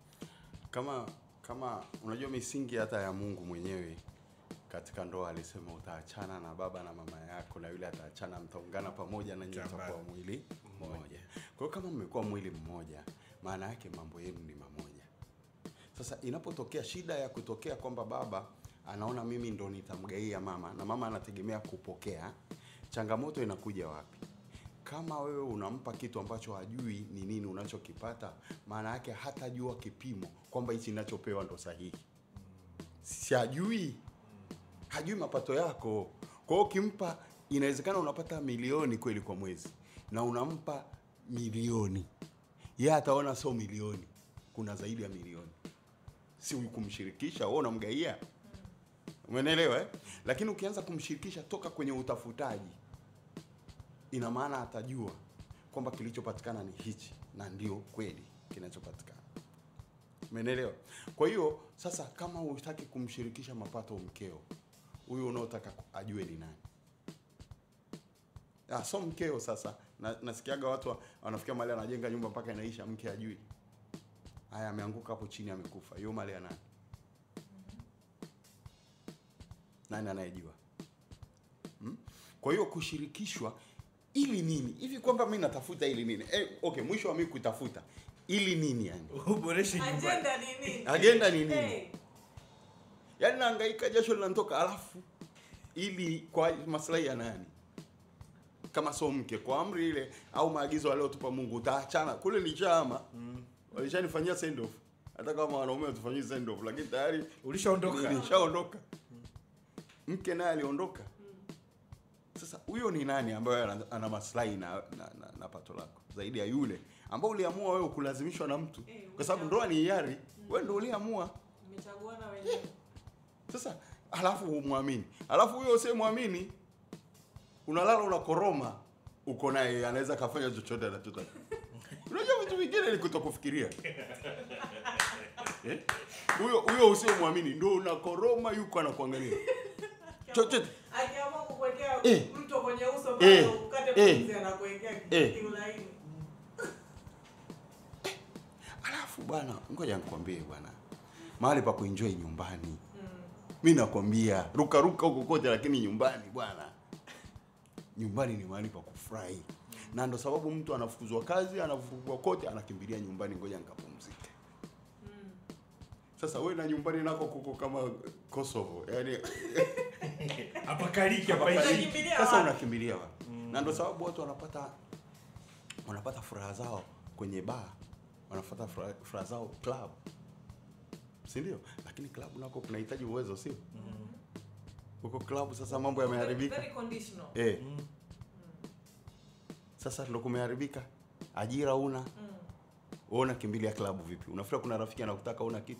Kama unajua misingi hata ya Mungu mwenyewe katika ndoa alisema utaachana na baba na mama yako na yule ataachana, mtaungana pamoja na nyinyi mtakuwa mwili mmoja. Kwa hiyo kama mmekuwa mwili mmoja, maana yake mambo yenu ni mamoja. Sasa inapotokea shida ya kutokea kwamba baba anaona mimi ndo nitamgaia mama na mama anategemea kupokea, changamoto inakuja wapi? Kama wewe unampa kitu ambacho hajui ni nini unachokipata, maana yake hatajua kipimo kwamba hichi ninachopewa ndo sahihi. Si hajui mapato yako. Kwa hiyo ukimpa, inawezekana unapata milioni kweli kwa mwezi na unampa milioni, yeye ataona sio milioni, kuna zaidi ya milioni. Si kumshirikisha, wewe unamgaia. Umeelewa eh? Lakini ukianza kumshirikisha toka kwenye utafutaji, ina maana atajua kwamba kilichopatikana ni hichi na ndio kweli kinachopatikana. Umeelewa? Kwa hiyo sasa kama unataka kumshirikisha mapato mkeo, huyo unaotaka ajue ni nani? So mkeo sasa nasikiaga watu wanafikia mahali anajenga nyumba mpaka inaisha mke ajui. Haya, ameanguka hapo chini amekufa. Hiyo mali ya nani? Nani anayejua? Kwa hiyo kushirikishwa ili nini? Hivi kwamba mimi natafuta ili nini? Okay, mwisho wa mimi kutafuta ili nini yani? Uboreshe nyumba. Agenda ni nini? Hey. Yaani nahangaika, jasho linatoka, alafu ili kwa maslahi ya nani? Kama sio mke, kwa amri ile au maagizo aliyotupa Mungu utaachana. Kule ni chama. Walishanifanyia send off. Hata kama wanaume watufanyie send off, lakini tayari ulishaondoka. Mke naye aliondoka. Sasa huyo ni nani ambaye ana maslahi na pato lako zaidi ya yule ambao uliamua wewe kulazimishwa na mtu? Kwa sababu ndoa ni hiari, wewe ndio uliamua. Umechaguana wenyewe. Sasa alafu humwamini. Alafu huyo usemwamini unalala unakoroma, uko naye anaweza kafanya chochote anachotaka. Unajua vitu vingine ni kutokufikiria. Huyo usemwamini ndio unakoroma, yuko anakuangalia. Chochote. Akiamua kukuwekea mtu kwenye uso bado ukate pumzi anakuwekea kitu laini. Alafu bwana, ngoja nikwambie bwana. Mahali pa kuenjoy nyumbani. Mimi nakwambia, ruka huko kote, lakini nyumbani bwana. Nyumbani ni mahali pa kufurahi. Na ndio sababu mtu anafukuzwa kazi, anafukuzwa kote, anakimbilia nyumbani, ngoja nikapumzike. Sasa wewe na nyumbani nako kuko kama Kosovo. Yaani apakaliki. Sasa unakimbilia wapi? Na ndio sababu watu wanapata furaha zao kwenye bar, wanafuata furaha zao club. Si ndio? Lakini club nako kunahitaji uwezo, sio? Huko club sasa mambo yameharibika. Very conditional. Sasa ndio kumeharibika. Ajira una. wewe unakimbilia klabu vipi? Unafikiri kuna rafiki anakutaka una kitu?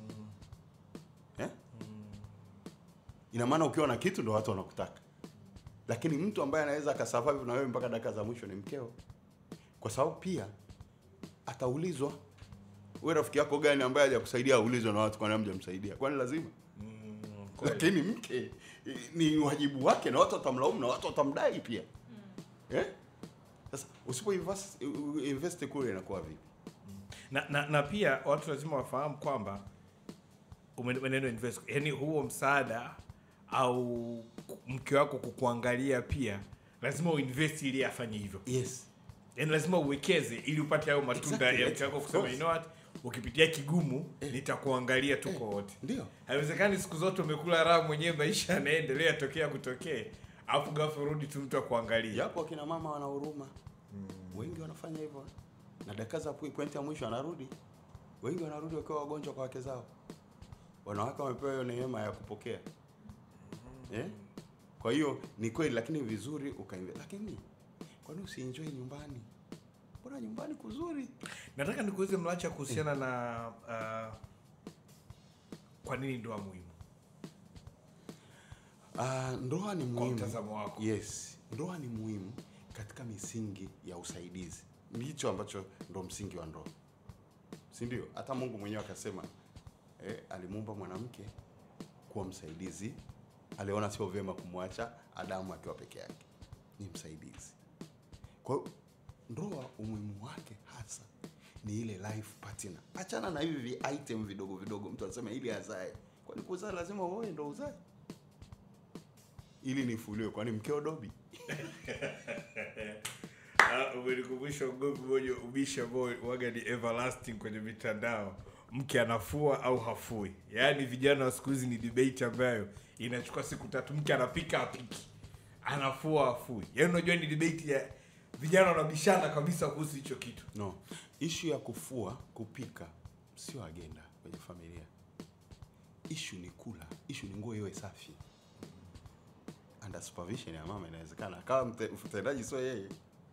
Ina maana ukiwa na kitu ndio watu wanakutaka. Lakini mtu ambaye anaweza akasurvive na wewe mpaka dakika za mwisho ni mkeo. Kwa sababu pia ataulizwa, wewe rafiki yako gani ambaye hajakusaidia aulizwe na watu kwa nini hamjamsaidia? Kwani lazima? Lakini mke ni wajibu wake na watu watamlaumu na watu watamdai pia. Sasa usipo invest kule inakuwa vipi? Na pia watu lazima wafahamu kwamba umeneno invest, yani huo msaada au mke wako kukuangalia pia lazima uinvest ili afanye hivyo. Yes. Yani lazima uwekeze ili upate hayo matunda ya mke wako kusema you know what, ukipitia kigumu nitakuangalia tuko wote. Ndio. Haiwezekani siku zote umekula raha mwenyewe, maisha yanaendelea tokea kutokee, alafu ghafla rudi tu mtu akuangalia. Yapo kina mama wana huruma. Wengi wanafanya hivyo. Na dakika za point ya mwisho anarudi. Wengi wanarudi wakiwa wagonjwa kwa wake zao. Wanawake wamepewa hiyo neema ya kupokea. Kwa hiyo ni kweli, lakini vizuri ukaingia. Lakini kwa nini usienjoy nyumbani? Bora nyumbani kuzuri. Nataka nikuulize Mlacha kuhusiana na kwa nini ndoa muhimu? Ndoa ni muhimu. Kwa mtazamo wako. Yes. Ndoa ni muhimu katika misingi ya usaidizi. Ndicho ambacho ndo msingi wa ndoa. Si ndio? Hata Mungu mwenyewe akasema alimuumba mwanamke kuwa msaidizi. Aliona sio vyema kumwacha Adamu akiwa peke yake. Ni msaidizi. Kwa hiyo ndoa umuhimu wake hasa ni ile life partner. Achana na hivi item vidogo vidogo mtu anasema ili azae. Kwani kuzaa lazima wewe ndo uzae? Ili nifuliwe kwani mkeo dobi? Umenikumbusha ugomvi mmoja ubisha boy waga ni everlasting kwenye mitandao. Mke anafua au hafui. Yaani vijana wa siku hizi ni debate ambayo inachukua siku 3. Mke anapika apiki, anafua afui. Yaani unajua ni debate ya vijana wanabishana kabisa kuhusu hicho kitu. No. Issue ya kufua, kupika sio agenda kwenye familia. Issue ni kula, issue ni nguo iwe safi. Under supervision ya mama inawezekana. Kama mtendaji sio yeye.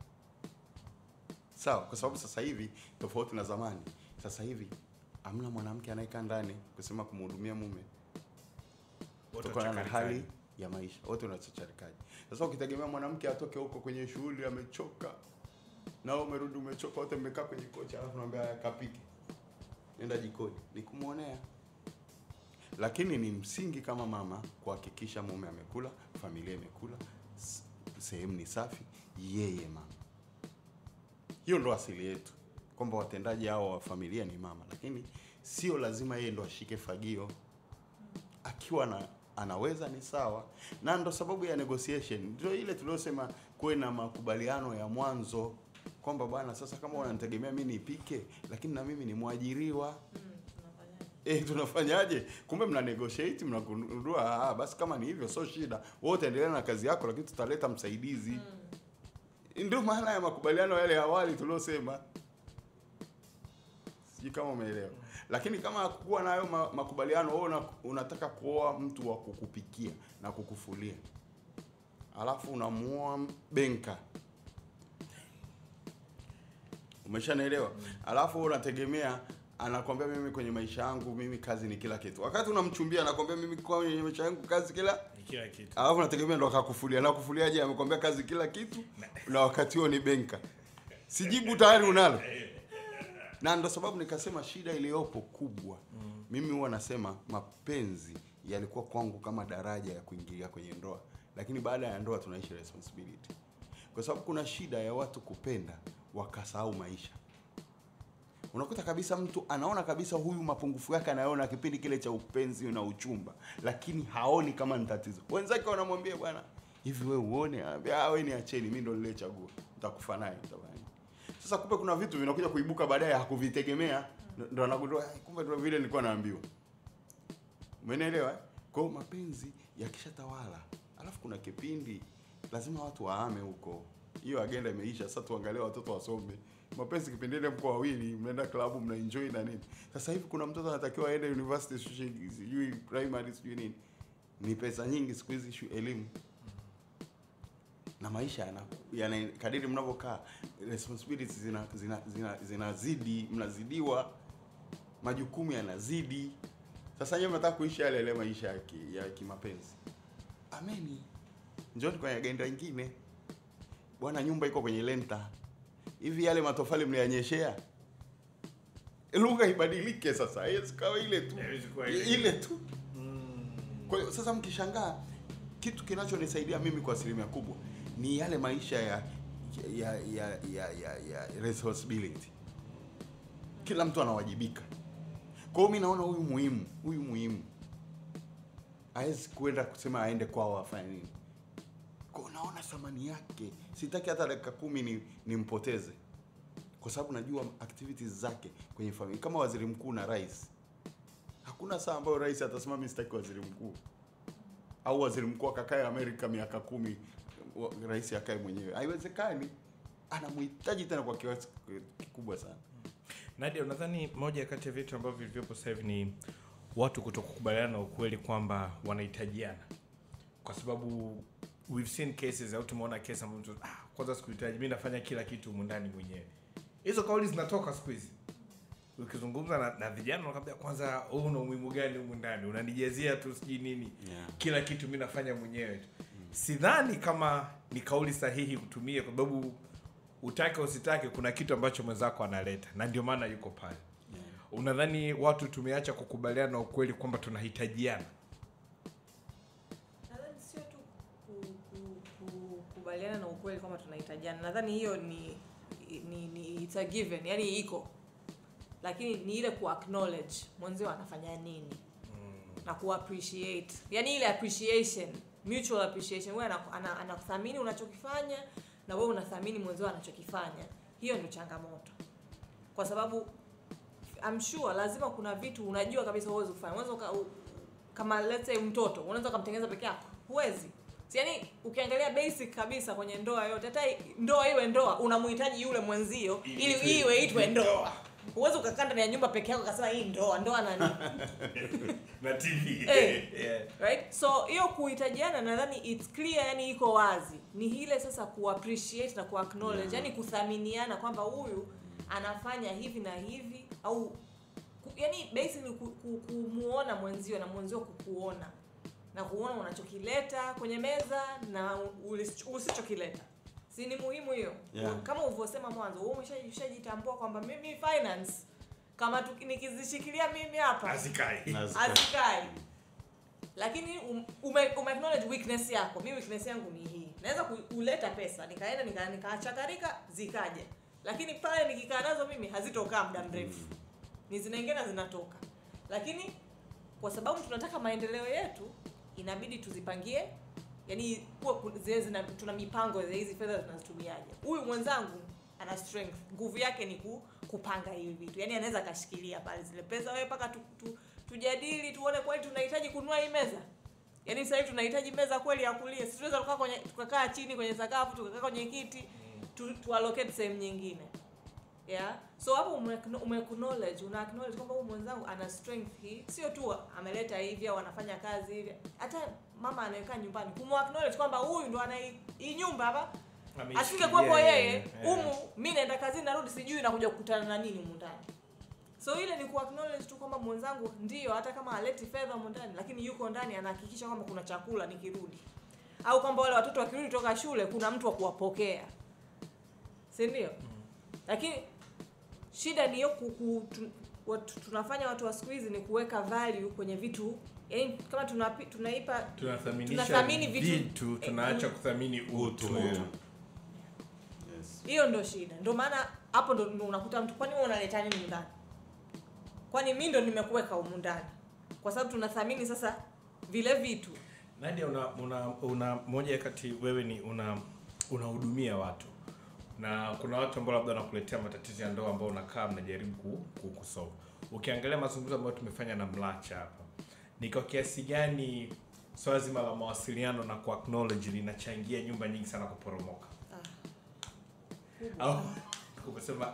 Sawa, kwa sababu sasa hivi tofauti na zamani. Sasa hivi hamna mwanamke anayekaa ndani kusema kumhudumia mume. Kutokana na hali ya maisha. Wote wanachacharikaji. Sasa ukitegemea mwanamke atoke huko kwenye shughuli amechoka, na wewe umerudi umechoka, wote mmekaa kwenye kochi, alafu naambia kapike. Nenda jikoni. Ni kumuonea. Lakini ni msingi kama mama kuhakikisha mume amekula, familia imekula, sehemu ni safi, yeye mama. Hiyo ndo asili yetu. Kwamba watendaji hao wa familia ni mama, lakini sio lazima yeye ndo ashike fagio. Akiwa anaweza ni sawa. Na ndo sababu ya negotiation. Ndio ile tuliosema kuwe na makubaliano ya mwanzo kwamba bwana sasa kama unanitegemea mimi nipike, lakini na mimi ni mwajiriwa. Tunafanyaje? Kumbe mna negotiate, mnagundua basi kama ni hivyo sio shida. Wewe utaendelea na kazi yako lakini tutaleta msaidizi. Ndio maana ya makubaliano yale awali tuliosema. Sijui kama umeelewa. Lakini kama hakukuwa nayo makubaliano, wewe unataka kuoa mtu wa kukupikia na kukufulia. Alafu unamuoa benka. Umeshanaelewa? Alafu unategemea anakuambia mimi kwenye maisha yangu mimi kazi ni kila kitu. Wakati unamchumbia anakuambia mimi kwenye maisha yangu kazi kila kitu. Alafu unategemea ndo akakufulia. Na kufuliaje amekwambia kazi kila kitu na wakati huo ni benka. Sijibu tayari unalo. Na ndo sababu nikasema shida iliyopo kubwa. Mimi huwa nasema mapenzi yalikuwa kwangu kama daraja ya kuingilia kwenye ndoa. Lakini baada ya ndoa tunaishi responsibility. Kwa sababu kuna shida ya watu kupenda wakasahau maisha. Unakuta kabisa mtu anaona kabisa huyu mapungufu yake anayoona kipindi kile cha upenzi na uchumba, lakini haoni kama ni tatizo. Wenzake wanamwambia bwana, hivi wewe uone? Anambia wewe niacheni, mimi ndo niliyechagua. Nitakufa naye mtabani. Sasa kumbe kuna vitu vinakuja kuibuka baadaye hakuvitegemea, ndo anagundua kumbe ndio vile nilikuwa naambiwa. Umeelewa? Kwa hiyo mapenzi yakishatawala, alafu kuna kipindi lazima watu waame huko. Hiyo agenda imeisha, sasa tuangalie watoto wasome. Mapenzi kipindi ile mko wawili, mnaenda klabu, mnaenjoy na nini. Sasa hivi kuna mtoto anatakiwa aende university, sijui primary, sijui nini. Ni pesa nyingi siku hizi elimu. na maisha yana kadiri mnavyokaa responsibilities zinazidi, mnazidiwa, majukumu yanazidi. Sasa nyinyi mnataka kuishi yale maisha ya kimapenzi. Ameni. Njoo kwenye agenda nyingine. Bwana, nyumba iko kwenye lenta. Hivi yale matofali mlianyeshea? Lugha ibadilike sasa. Sikawa ile tu. Ile tu. Kwa hiyo sasa mkishangaa, kitu kinachonisaidia mimi kwa asilimia kubwa ni yale maisha ya responsibility. Kila mtu anawajibika. Kwa hiyo mimi naona huyu muhimu. Haiwezi kwenda kusema aende kwao afanye nini. Kwa naona thamani yake. Sitaki hata dakika 10 nimpoteze. Kwa sababu najua activities zake kwenye familia. Kama waziri mkuu na rais. Hakuna saa ambayo rais atasema mimi sitaki waziri mkuu. Au waziri mkuu akakae Amerika miaka 10 rais akae mwenyewe. Haiwezekani. Anamhitaji tena kwa kiasi kikubwa sana. Nadia, unadhani moja kati ya vitu ambavyo vilivyopo sasa hivi ni watu kutokukubaliana na ukweli kwamba wanahitajiana? Kwa sababu we've seen cases au tumeona case ambazo kwanza sikuhitaji, mimi nafanya kila kitu huko ndani mwenyewe. Hizo kauli zinatoka siku hizi. Ukizungumza na vijana wanakuambia kwanza una umuhimu gani huko ndani? Unanijezea tu siji nini? Kila kitu mimi nafanya mwenyewe tu. Sidhani kama ni kauli sahihi kutumia, kwa sababu utake usitake kuna kitu ambacho mwenzako analeta na ndio maana yuko pale. Unadhani watu tumeacha kukubaliana na ukweli kwamba tunahitajiana? Nadhani sio tu kukubaliana na ukweli kwamba tunahitajiana. Nadhani hiyo ni it's a given, yani iko. Lakini ni ile ku-acknowledge mwenzio anafanya nini. Na ku-appreciate. Yani ile appreciation, mutual appreciation. Wewe anakuthamini unachokifanya na wewe unathamini mwenzio anachokifanya. Hiyo ndio changamoto. Kwa sababu I'm sure lazima kuna vitu unajua kabisa huwezi kufanya. Unaweza kama let's say mtoto, unaweza kumtengeneza peke yako. Huwezi. Yaani ukiangalia basic kabisa kwenye ndoa yote, hata ndoa iwe ndoa, unamhitaji yule mwenzio ili iwe itwe ndoa. Huwezi ukakaa ndani ya nyumba peke yako ukasema hii ndoa nani? Na TV. Right? So hiyo kuhitajiana nadhani it's clear, yani iko wazi. Ni ile sasa ku-appreciate na ku-acknowledge, yani kuthaminiana kwamba huyu anafanya hivi na hivi, au yani basically kumuona mwenzio na mwenzio kukuona. Na kuona unachokileta kwenye meza na usichokileta. Si ni muhimu hiyo? Kama ulivyosema mwanzo, wewe umeshajitambua kwamba mimi finance kama nikizishikilia mimi hapa asikai. Lakini ume-acknowledge weakness yako. Mimi weakness yangu ni hii. Naweza kuleta pesa, nikaenda nikaachakarika zikaje. Lakini pale nikikaa nazo mimi hazitokaa muda mrefu. Ni zinaingia zinatoka. Lakini kwa sababu tunataka maendeleo yetu, inabidi tuzipangie, yani tuna mipango ya hizi fedha tunazitumiaje. Huyu mwenzangu ana strength, nguvu yake ni kupanga hivi vitu. Yani anaweza kashikilia pale zile pesa, wewe paka tujadili tuone kweli tunahitaji kununua hii meza. Yani sasa hivi tunahitaji meza kweli ya kulia. Sisi tunaweza tukakaa chini kwenye sakafu, tukakaa kwenye kiti, tu allocate sehemu nyingine. So hapo ume-acknowledge, una-acknowledge kwamba huyu mwenzangu ana strength hii. Sio tu ameleta hivi au anafanya kazi hivi. Hata mama anayekaa nyumbani, kumu-acknowledge kwamba huyu ndo ana hii nyumba hapa. Asingekuwepo yeye, mimi naenda kazini narudi sijui nakuja kukutana na nini huko ndani. So ile ni ku-acknowledge tu kwamba mwenzangu ndio hata kama haleti fedha huko ndani, lakini yuko ndani anahakikisha kwamba kuna chakula nikirudi. Au kwamba wale watoto wakirudi toka shule kuna mtu wa kuwapokea. Si ndio? Lakini shida ni hiyo tunafanya watu wa siku hizi ni kuweka value kwenye vitu. Yaani kama tunathamini vitu, tunaacha kuthamini utu. Hiyo ndio shida. Ndio maana hapo ndo unakuta mtu, kwani wewe unaleta nini ndani? Kwani mimi ndo nimekuweka huko ndani? Kwa sababu tunathamini sasa vile vitu. Nadia, una moja kati wewe ni unahudumia watu. Na kuna watu ambao labda wanakuletea matatizo ya ndoa ambao unakaa mnajaribu kusolve. Ukiangalia mazungumzo ambayo tumefanya na Mlacha hapa, ni kwa kiasi gani swala zima la mawasiliano na ku-acknowledge linachangia nyumba nyingi sana kuporomoka? Au kusema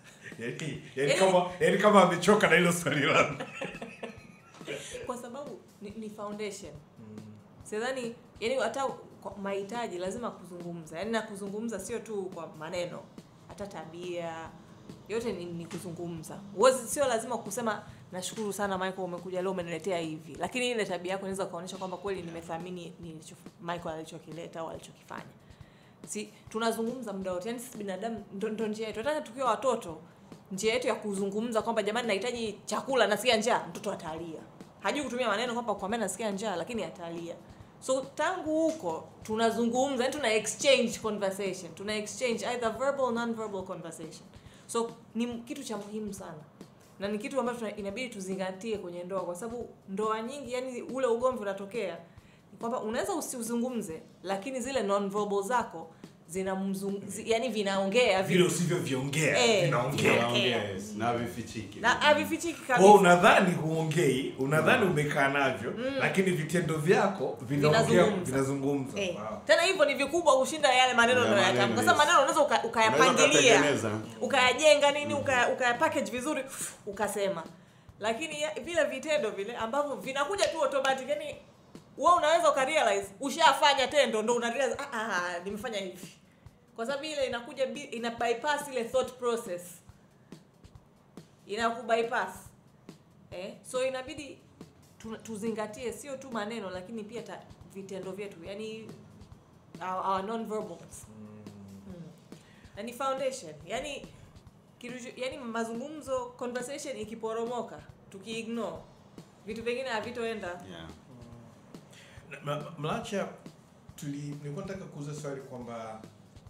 yani kama amechoka na hilo swali langu. Kwa sababu ni foundation. Sidhani yani hata kwa mahitaji lazima kuzungumza. Yaani na kuzungumza sio tu kwa maneno, hata tabia yote ni kuzungumza. Sio lazima kusema nashukuru sana Michael umekuja leo umeniletea hivi. Lakini ile tabia yako inaweza kuonyesha kwamba kweli nimethamini Michael alichokileta au alichokifanya. Tunazungumza muda wote. Yaani sisi binadamu ndo njia yetu. Hata tukiwa watoto, njia yetu ya kuzungumza kwamba jamani nahitaji chakula nasikia njaa, mtoto atalia. Hajui kutumia maneno kwamba kwa maana nasikia njaa lakini atalia. So tangu huko tunazungumza, yani tuna exchange conversation. Tuna exchange either verbal or non-verbal conversation. So ni kitu cha muhimu sana. Na ni kitu ambacho inabidi tuzingatie kwenye ndoa kwa sababu ndoa nyingi yani ule ugomvi unatokea ni kwamba unaweza usizungumze lakini zile non-verbal zako yani vinaongea vile usivyoviongea vinaongea na vifichiki kabisa. Kwa unadhani huongei, unadhani umekaa navyo lakini vitendo vyako vinazungumza. Wow. Tena hivyo ni vikubwa kushinda yale maneno unayoyatamka. Kwa sababu maneno unaweza ukayapangilia, ukayajenga nini, ukayapackage vizuri ukasema. Lakini vile vitendo vile ambavyo vinakuja tu automatic, yani wewe unaweza ukarealize ushafanya tendo ndo unarealize nimefanya hivi. Kwa sababu ile inakuja ina bypass ile thought process. Inakubypass. So inabidi tuzingatie sio tu maneno lakini pia vitendo vyetu. Yani our non-verbals. Na ni foundation. Yani mazungumzo, conversation ikiporomoka, tukiignore, vitu vingine havitoenda. Yeah. Mlacha, nilikuwa nataka kuuliza swali kwamba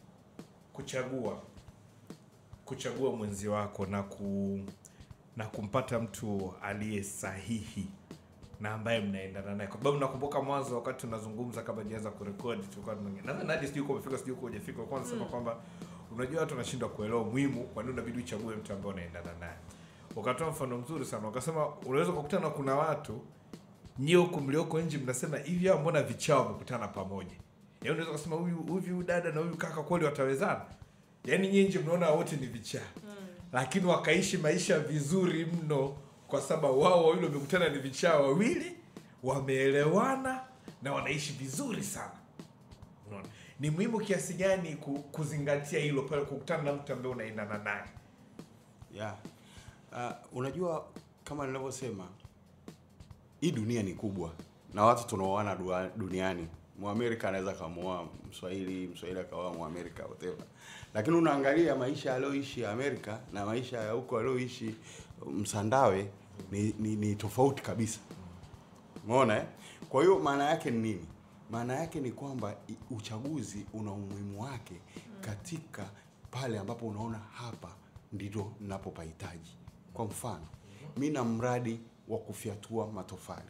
kuchagua mwenzi wako na kumpata mtu aliye sahihi na ambaye mnaendana naye. Kwa sababu nakumbuka mwanzo wakati tunazungumza kabla nianza kurekodi tulikuwa tunangea. Nadhani sijui kama umefika sijui kama hujafika. Kwanza sema kwamba unajua watu wanashindwa kuelewa muhimu kwa nini unabidi uchague mtu ambaye unaendana naye. Ukatoa mfano mzuri sana. Ukasema unaweza kukutana kuna watu nyio kumlioko nje mnasema hivi hao mbona vichao wamekutana pamoja. Yaani unaweza kusema huyu dada na huyu kaka kweli watawezana. Yaani nyinyi nje mnaona wote ni vichaa. Lakini wakaishi maisha vizuri mno kwa sababu wao wawili wamekutana ni vichaa wawili, wameelewana na wanaishi vizuri sana. Unaona? Ni muhimu kiasi gani kuzingatia hilo pale kukutana na mtu ambaye unaendana naye. Yeah. Unajua kama nilivyosema hii dunia ni kubwa na watu tunaoana duniani. Muamerika anaweza kamuoa Mswahili akaoa Muamerika whatever. Lakini unaangalia maisha aliyoishi Amerika na maisha ya huko aliyoishi Msandawe ni tofauti kabisa. Umeona Kwa hiyo maana yake ni nini? Maana yake ni kwamba uchaguzi una umuhimu wake katika pale ambapo unaona hapa ndilo ninapopahitaji. Kwa mfano, mimi na mradi wa kufyatua matofali.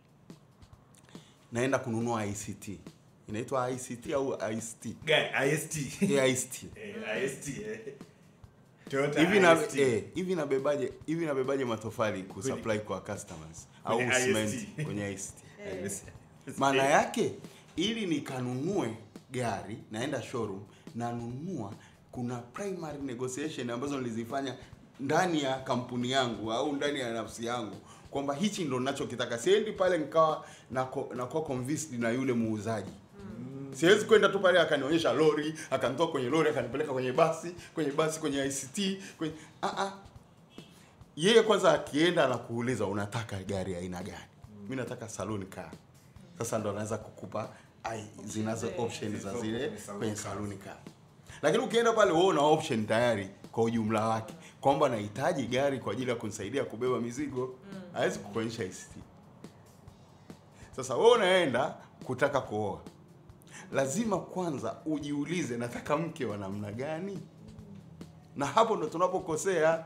Naenda kununua ICT. Inaitwa ICT au IST? IST. IST. IST. Hivi nabebaje matofali kusupply kwa customers au cement kwenye IST. Maana yake ili nikanunue gari, naenda showroom, nanunua, kuna primary negotiation ambazo nilizifanya ndani ya kampuni yangu au ndani ya nafsi yangu kwamba hichi ndo ninachokitaka. Siendi pale nikawa na convinced na yule muuzaji. Siwezi kwenda tu pale akanionyesha lori, akanitoa kwenye lori akanipeleka kwenye basi, kwenye ICT, Yeye kwanza akienda anakuuliza unataka gari aina gani? Mimi nataka saloon car. Sasa ndo anaanza kukupa zinazo options za zile kwenye saloon car. Lakini ukienda pale wewe una option tayari kwa ujumla wake kwamba nahitaji gari kwa ajili ya kunisaidia kubeba mizigo, hawezi kukuonyesha ICT. Sasa wewe unaenda kutaka kuoa. Lazima kwanza ujiulize nataka mke wa namna gani? Na hapo ndo tunapokosea.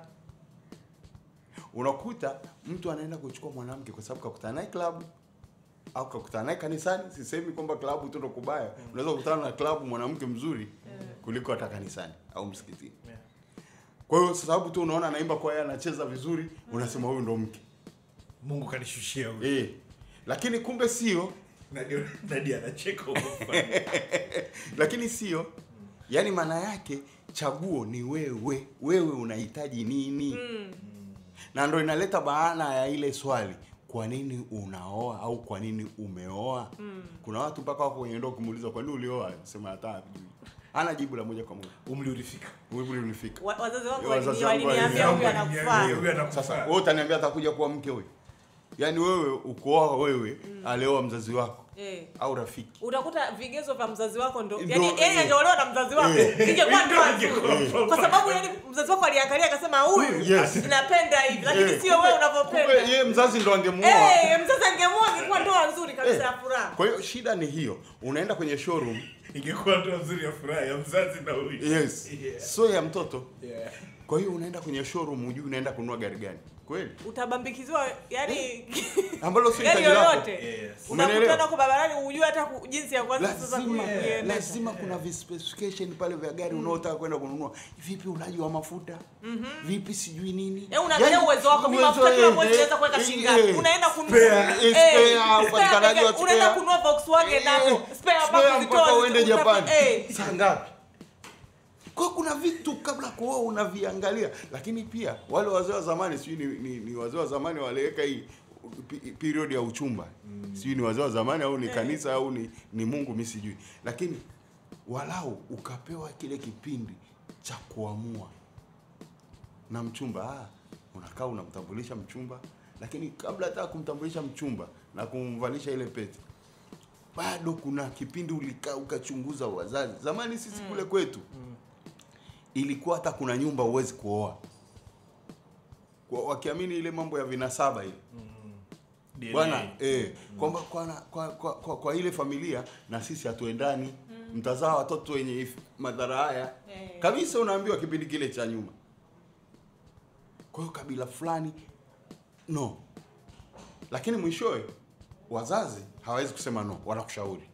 Unakuta mtu anaenda kuchukua mwanamke kwa sababu kakutana naye club au kakutana naye kanisani. Sisemi kwamba club tu ndo kubaya. Unaweza kukutana na club mwanamke mzuri kuliko hata kanisani au msikitini. Kwa hiyo sababu tu unaona anaimba kwa yeye anacheza vizuri, unasema huyu ndo mke. Mungu kanishushia huyu. Lakini kumbe sio. Nadia anacheka huko. Lakini sio. Yaani maana yake chaguo ni wewe. Wewe unahitaji nini? Na ndio inaleta maana ya ile swali. kwa nini unaoa au kwa nini umeoa. Kuna watu mpaka wako kwenye ndoa kumuuliza kwa nini ulioa, sema hata hajui. Hana jibu la moja kwa moja. Umri ulifika. Wazazi wangu waliniambia huyu anakufaa. Sasa wewe utaniambia atakuja kuwa mke huyu? Yaani wewe ukooa wewe, alioa mzazi wako. Au rafiki. Utakuta vigezo vya mzazi wako ndo yani yeye angeolewa na mzazi wako ingekuwa ndoa. Kwa sababu yani mzazi wako aliangalia akasema huyu ninapenda hivi, lakini sio wewe unavyopenda. Yeye mzazi ndo angemuoa. Mzazi angemuoa ingekuwa ndoa nzuri kabisa ya furaha. Kwa hiyo shida ni hiyo. Unaenda kwenye showroom ingekuwa ndoa nzuri ya furaha ya mzazi na huyu. Yes. So ya mtoto. Kwa hiyo unaenda kwenye showroom hujui unaenda kununua gari gani. Kweli? Utabambikizwa yani ambalo si hitaji lako. Unakutana kwa barabarani hujui hata jinsi ya kwanza sasa lazima kuna specification pale vya gari unaotaka kwenda kununua. Vipi ulaji wa mafuta? Vipi sijui nini? Unaangalia uwezo wako, mimi mafuta kila mwezi naweza kuweka shilingi ngapi? Unaenda kununua unaenda kununua Volkswagen hapo. Spare hapo zitoa uende Japan. Saa ngapi? Kwa kuna vitu kabla kuoa unaviangalia, lakini pia wale wazee wa zamani sijui ni wazee wa zamani waliweka hii period ya uchumba. Sijui ni wazee wa zamani au ni kanisa au ni Mungu mimi sijui. Lakini walau ukapewa kile kipindi cha kuamua na mchumba. Unakaa unamtambulisha mchumba, lakini kabla hata kumtambulisha mchumba na kumvalisha ile pete, bado kuna kipindi ulikaa ukachunguza wazazi. Zamani sisi kule kwetu ilikuwa hata kuna nyumba uwezi kuoa. Wakiamini ile mambo ya vinasaba ile. Bwana kwamba kwa ile familia na sisi hatuendani, mtazaa watoto wenye madhara haya. Kabisa unaambiwa kipindi kile cha nyuma. Kwa hiyo kabila fulani no. Lakini mwishowe wazazi hawezi kusema no, wanakushauri.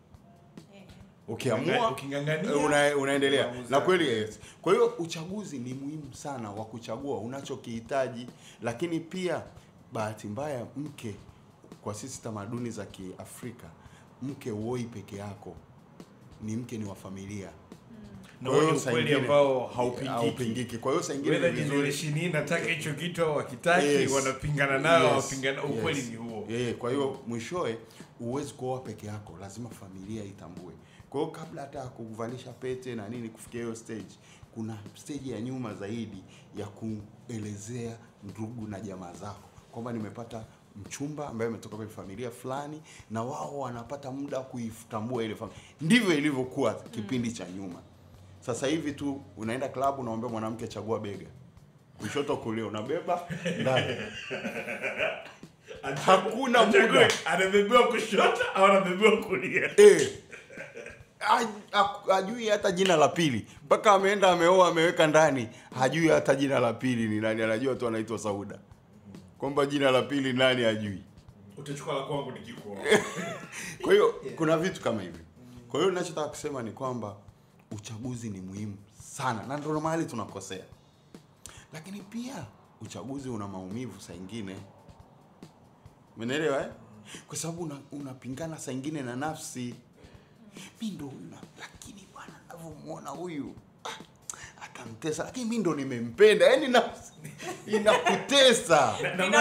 Ukiamua unaendelea. Na kweli Kwa hiyo uchaguzi ni muhimu sana wa kuchagua unachokihitaji, lakini pia bahati mbaya mke kwa sisi tamaduni za Kiafrika, mke uoi peke yako. Ni mke ni wa familia. Na wewe ukweli ambao haupingiki. Kwa hiyo saa nyingine ni vizuri nataka hicho kitu au wakitaki wanapingana nao, wapingana ukweli ni huo. Kwa hiyo mwishowe uwezi kuoa peke yako, lazima familia itambue. Kwa hiyo kabla hata kukuvalisha pete na nini kufikia hiyo stage, kuna stage ya nyuma zaidi ya kuelezea ndugu na jamaa zako kwamba nimepata mchumba ambaye ametoka kwa familia fulani, na wao wanapata muda kuitambua ile familia. Ndivyo ilivyokuwa kipindi cha nyuma. Sasa hivi tu unaenda club unaomba mwanamke chagua bega. Kushoto kulia unabeba ndani. Hakuna muda. Anabebewa kushoto au anabebewa kulia. Hajui hata jina la pili. Mpaka ameenda ameoa ameweka ndani, hajui hata jina la pili ni nani. Anajua tu anaitwa Sauda. Kwamba jina la pili nani hajui. Utachukua la kwangu nikikuoa. Kwa hiyo kuna vitu kama hivi. Kwa hiyo ninachotaka kusema ni kwamba uchaguzi ni muhimu sana, na ndio mahali tunakosea. Lakini pia uchaguzi una maumivu saa nyingine. Umeelewa Kwa sababu unapingana saa nyingine na nafsi. Mimi ndo lakini bwana ninavyomuona huyu atamtesa, lakini mimi ndo nimempenda. Yaani nafsi inakutesa.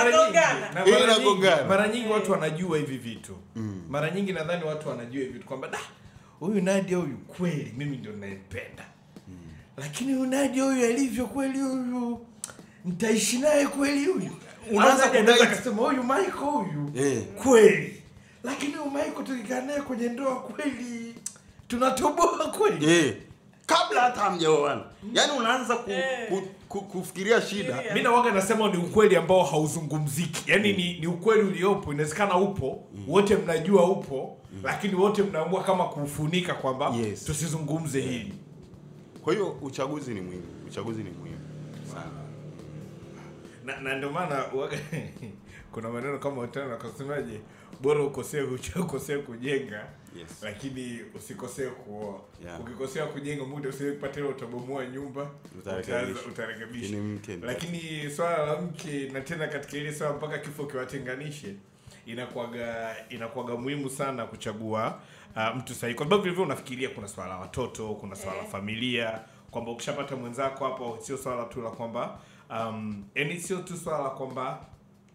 Mara nyingi watu wanajua hivi vitu. Mara nyingi nadhani watu wanajua hivi vitu kwamba huyu Nadia huyu kweli mimi ndio ninayempenda. Lakini huyu Nadia huyu alivyo kweli huyu nitaishi naye kweli huyu. Unaanza kudai kusema huyu Michael huyu kweli. Lakini huyu Michael tukikaa naye kwenye ndoa kweli tunatoboa kweli. Kabla hata hamjaoana. Yaani unaanza kufikiria shida. Mimi nawaga nasema ni ukweli ambao hauzungumziki. Yaani ni ukweli uliopo, inawezekana upo, wote mnajua upo, lakini wote mnaamua kama kufunika kwamba tusizungumze hili. Kwa hiyo uchaguzi ni muhimu. Uchaguzi ni muhimu sana. Na ndio maana kuna maneno kama utana nakasemaje, bora ukosee kujenga, lakini usikosee kuoa. Ukikosea kujenga muda usipate ile utabomoa nyumba, utarekebisha. Lakini swala la mke na tena katika ile swala mpaka kifo kiwatenganishe, inakuaga muhimu sana kuchagua mtu sahihi. Kwa sababu vile unafikiria kuna swala la watoto, kuna swala la familia, kwamba ukishapata mwenzako hapo sio swala tu la kwamba sio tu swala kwamba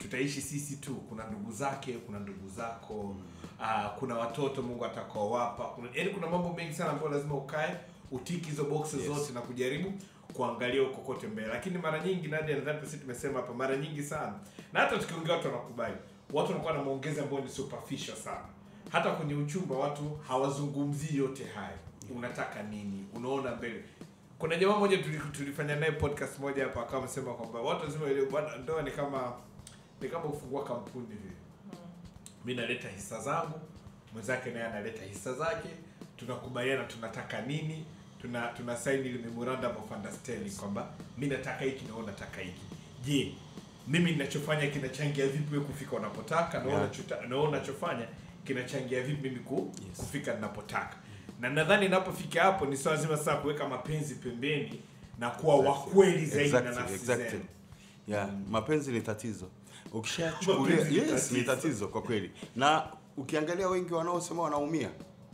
tutaishi sisi tu, kuna ndugu zake, kuna ndugu zako, kuna watoto Mungu atakaowapa, yaani kuna mambo mengi sana ambayo lazima ukae utiki hizo boxes zote na kujaribu kuangalia kokote mbele. Lakini mara nyingi Nadia, nadhani sisi tumesema hapa mara nyingi sana, na hata tukiongea watu wanakubali, watu wanakuwa na maongezi ambayo ni superficial sana. Hata kwenye uchumba watu hawazungumzii yote haya. Unataka nini? Unaona mbele. Kuna jamaa mmoja tulifanya naye podcast moja hapa, akawa amesema kwamba watu lazima ile bwana, ndoa ni kama kufungua kampuni hivi. Mimi naleta hisa zangu, mwenzake naye analeta hisa zake, tunakubaliana tunataka nini, tuna sign ile memorandum of understanding kwamba mimi nataka hiki na wewe unataka hiki. Je, mimi ninachofanya kinachangia vipi wewe kufika unapotaka, na wewe unachofanya kinachangia vipi mimi kufika ninapotaka. Na nadhani ninapofika hapo ni sawa lazima sasa kuweka mapenzi pembeni na kuwa wakweli zaidi na nafsi zenu. Mapenzi ni tatizo. Ukishachukulia ni tatizo kwa kweli. Na ukiangalia wengi wanaosema wanaumia.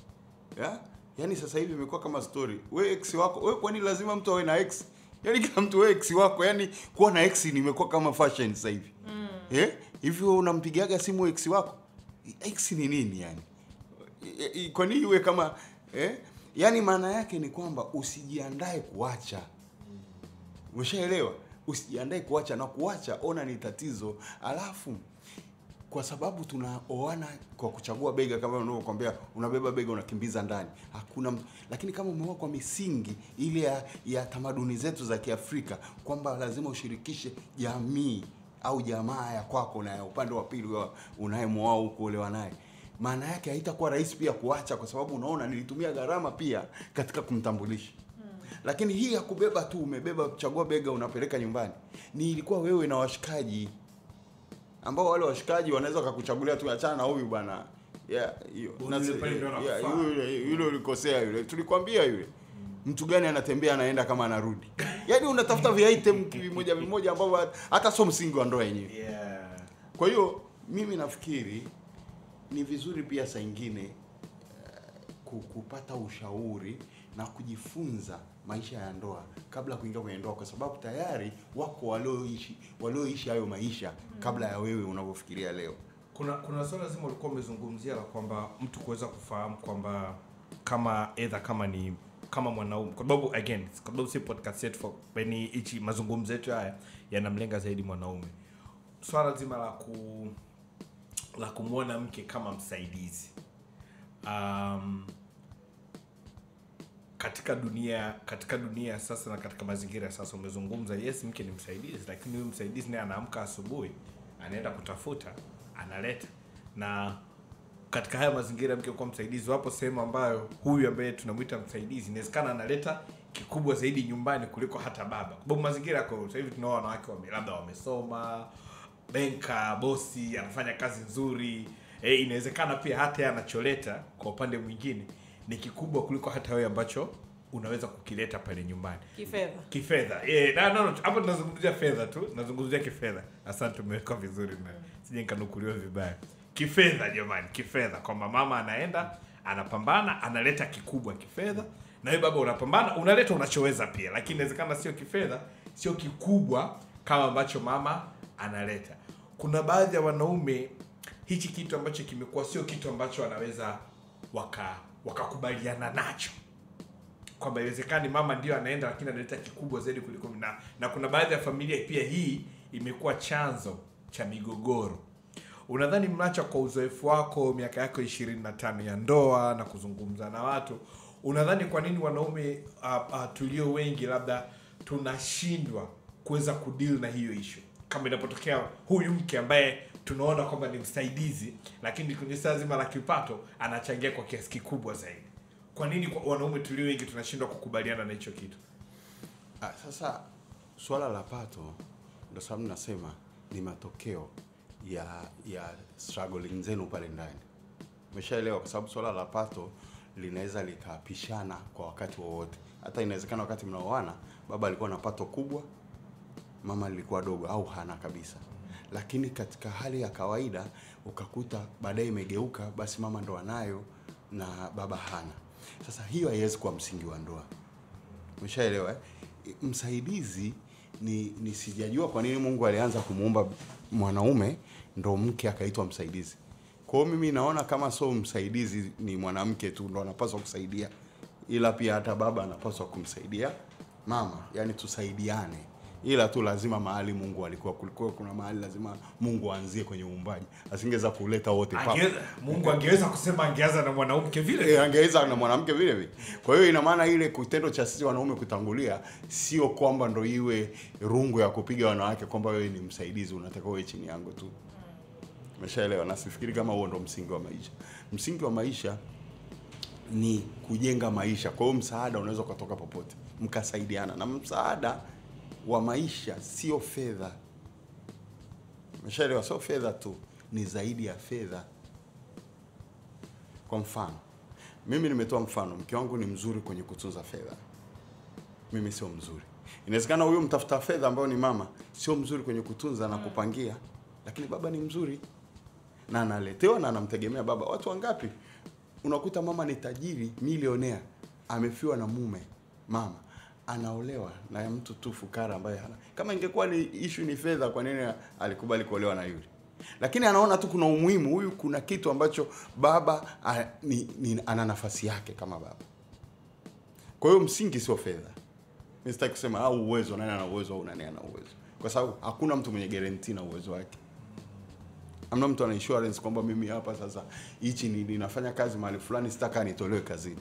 Yaani sasa hivi imekuwa kama story. Wewe ex wako, wewe kwani lazima mtu awe na ex? Yaani kila mtu wewe ex wako, yaani kuwa na ex imekuwa kama fashion sasa hivi. Hivi wewe unampigiaga simu ex wako? Ex ni nini yani? Kwa nini iwe kama yaani maana yake ni kwamba usijiandae kuacha. Umeshaelewa? Usijiandae kuacha, na kuacha ona ni tatizo. Alafu kwa sababu tunaoana kwa kuchagua bega, kama unavyokuambia unabeba bega unakimbiza ndani. Hakuna lakini kama umeoa kwa misingi ile ya tamaduni zetu za Kiafrika kwamba lazima ushirikishe jamii au jamaa ya kwako na upande wa pili unayemwoa huko olewa naye, maana yake haitakuwa rahisi pia kuacha, kwa sababu unaona nilitumia gharama pia katika kumtambulisha. Lakini hii ya kubeba tu, umebeba kuchagua bega unapeleka nyumbani, ni ilikuwa wewe na washikaji, ambao wale washikaji wanaweza kukuchagulia tu, achana na huyu bwana. Hiyo. Yule ulikosea yule. Tulikwambia yule. Mtu gani anatembea anaenda kama anarudi. Yaani unatafuta viitem vimoja ambao hata sio msingi wa ndoa yenyewe. Kwa hiyo mimi nafikiri ni vizuri pia saa nyingine kupata ushauri na kujifunza maisha ya ndoa kabla kuingia kwenye ndoa, kwa sababu tayari wako walioishi hayo maisha kabla ya wewe unavyofikiria leo. Kuna swala lazima ulikuwa umezungumzia la kwamba mtu kuweza kufahamu kwamba kama kama mwanaume, kwa sababu again, kwa sababu si podcast yetu for any hichi mazungumzo yetu haya yanamlenga zaidi mwanaume. Swala zima la kumuona mke kama msaidizi. Katika dunia sasa na katika mazingira sasa, umezungumza yes, mke ni msaidizi, lakini huyu msaidizi naye anaamka asubuhi, anaenda kutafuta, analeta. Na katika haya mazingira mke kwa msaidizi, wapo sehemu ambayo huyu ambaye tunamuita msaidizi inawezekana analeta kikubwa zaidi nyumbani kuliko hata baba. Kwa sababu mazingira yako sasa hivi tunaona wanawake labda wamesoma, benka, bosi, anafanya kazi nzuri. Inawezekana pia hata yeye anacholeta kwa upande mwingine ni kikubwa kuliko hata wewe ambacho unaweza kukileta pale nyumbani. Kifedha. Hapo tunazungumzia fedha tu, nazungumzia kifedha. Asante, umeweka vizuri na sije nikanukuliwa vibaya. Kifedha jamani, kifedha kwamba mama anaenda, anapambana, analeta kikubwa kifedha, na wewe baba unapambana, unaleta unachoweza pia, lakini inawezekana sio kifedha, sio kikubwa kama ambacho mama analeta. Kuna baadhi ya wanaume hichi kitu ambacho kimekuwa sio kitu ambacho wanaweza wakakubaliana nacho, kwamba inawezekana mama ndio anaenda lakini analeta kikubwa zaidi kuliko na kuna baadhi ya familia pia hii imekuwa chanzo cha migogoro. Unadhani mnacha kwa uzoefu wako miaka yako 25 ya ndoa na kuzungumza na watu, unadhani kwa nini wanaume tulio wengi labda tunashindwa kuweza kudeal na hiyo issue? Kama inapotokea huyu mke ambaye tunaona kwamba ni msaidizi, lakini kwenye saa zima la kipato anachangia kwa kiasi kikubwa zaidi, kwa nini kwa wanaume tulio wengi tunashindwa kukubaliana na hicho kitu? Sasa swala la pato ndio sababu nasema ni matokeo ya struggling zenu pale ndani. Umeshaelewa? Kwa sababu swala la pato linaweza likapishana kwa wakati wowote. Hata inawezekana wakati mnaoana baba alikuwa na pato kubwa, mama alikuwa dogo au hana kabisa. Lakini katika hali ya kawaida ukakuta baadaye imegeuka, basi mama ndo anayo na baba hana. Sasa hiyo haiwezi kuwa msingi wa ndoa. Umeshaelewa? Msaidizi ni sijajua kwa nini Mungu alianza kumuumba mwanaume ndo mke akaitwa msaidizi. Kwa hiyo mimi naona kama sio msaidizi ni mwanamke tu ndo anapaswa kusaidia, ila pia hata baba anapaswa kumsaidia mama, yani tusaidiane. Ila tu lazima mahali Mungu kulikuwa kuna mahali lazima Mungu aanzie kwenye uumbaji. Asingeweza kuleta wote pamoja. Mungu angeweza kusema angeanza na mwanamke vile. Angeweza na mwanamke vile vile. Kwa hiyo ina maana ile kitendo cha sisi wanaume kutangulia sio kwamba ndo iwe rungu ya kupiga wanawake kwamba wewe ni msaidizi unataka wewe chini yangu tu. Umeshaelewa? Na sifikiri kama huo ndo msingi wa maisha. Msingi wa maisha ni kujenga maisha. Kwa hiyo msaada unaweza kutoka popote. Mkasaidiana. Na msaada wa maisha sio fedha. Umeshaelewa? Sio fedha tu, ni zaidi ya fedha. Kwa mfano, mimi nimetoa mfano, mke wangu ni mzuri kwenye kutunza fedha. Mimi sio mzuri. Inawezekana huyo mtafuta fedha ambao ni mama sio mzuri kwenye kutunza na kupangia, lakini baba ni mzuri. Na analetewa na anamtegemea baba. Watu wangapi unakuta mama ni tajiri, milionea, amefiwa na mume, mama anaolewa na mtu tu fukara ambaye hana. Kama ingekuwa ni issue ni fedha, kwa nini alikubali kuolewa na yule? Lakini anaona tu kuna umuhimu, huyu kuna kitu ambacho baba ana nafasi yake kama baba. Kwa hiyo msingi sio fedha. Mimi sitaki kusema au uwezo, nani ana uwezo au nani ana uwezo. Kwa sababu hakuna mtu mwenye guarantee na uwezo wake. Hamna mtu ana insurance kwamba mimi hapa sasa hichi ninafanya kazi mahali fulani sitaka nitolewe kazini.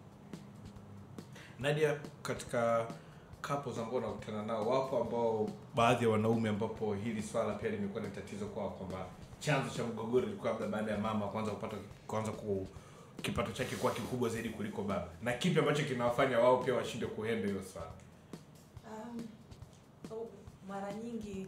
Nadia, katika couples ambao unakutana nao, wapo ambao baadhi ya wanaume ambapo hili swala pia limekuwa ni tatizo kwao, kwamba chanzo cha mgogoro ilikuwa labda baada ya mama kwanza kipato chake kwa kikubwa zaidi kuliko baba. Na kipi ambacho kinawafanya wao pia washinde kuhandle hiyo swala? Mara nyingi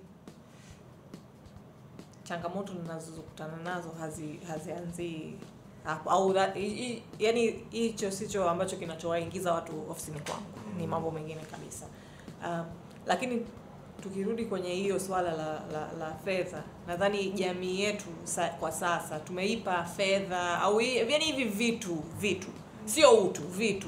changamoto ninazokutana nazo hazianzi hapo, au yani hicho sicho ambacho kinachowaingiza watu ofisini kwangu. Ni mambo mengine kabisa. Lakini tukirudi kwenye hiyo swala la fedha, nadhani jamii yetu kwa sasa tumeipa fedha au yani hivi vitu sio utu, vitu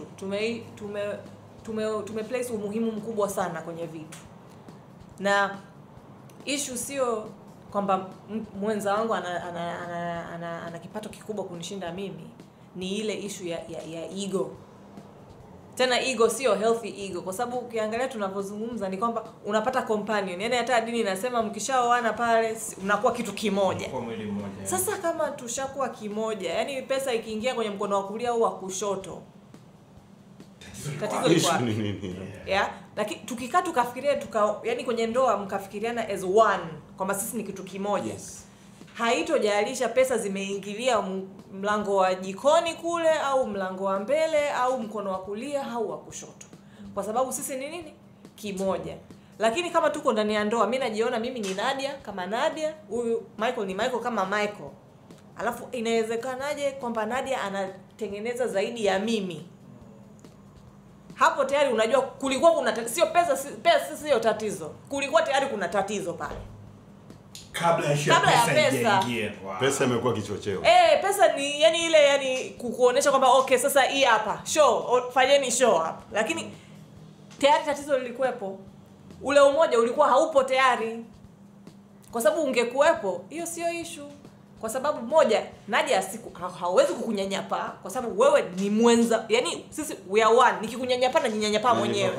tume place umuhimu mkubwa sana kwenye vitu. Na issue sio kwamba mwenza wangu ana kipato kikubwa kunishinda mimi, ni ile issue ya ego. Tena ego sio healthy ego, kwa sababu ukiangalia tunapozungumza ni kwamba unapata companion. Yaani hata dini inasema mkishaoana pale mnakuwa kitu kimoja. Kwa mwili mmoja. Sasa kama tushakuwa kimoja, yani pesa ikiingia kwenye mkono wa kulia au wa kushoto, tatizo liko wapi? Lakini tukikaa tukafikiria yani kwenye ndoa mkafikiriana as one kwamba sisi ni kitu kimoja. Yes. Haitojalisha pesa zimeingilia mlango wa jikoni kule au mlango wa mbele au mkono wa kulia au wa kushoto. Kwa sababu sisi ni nini? Kimoja. Lakini kama tuko ndani ya ndoa, mimi najiona mimi ni Nadia kama Nadia, huyu Michael ni Michael kama Michael. Alafu inawezekanaje kwamba Nadia anatengeneza zaidi ya mimi? Hapo tayari unajua kulikuwa kuna sio pesa sio tatizo. Kulikuwa tayari kuna tatizo pale. Kabla ya pesa ingie. Wow. Pesa imekuwa kichocheo. Pesa ni yani kukuonesha kwamba okay sasa hii hapa show, fanyeni show hapa. Lakini tayari tatizo lilikuwepo. Ule umoja ulikuwa haupo tayari. Kwa sababu ungekuepo, hiyo sio issue. Kwa sababu moja, Nadia hawezi kukunyanyapa kwa sababu wewe ni mwenza. Yani sisi we are one. Nikikunyanyapa na ninyanyapa mwenyewe.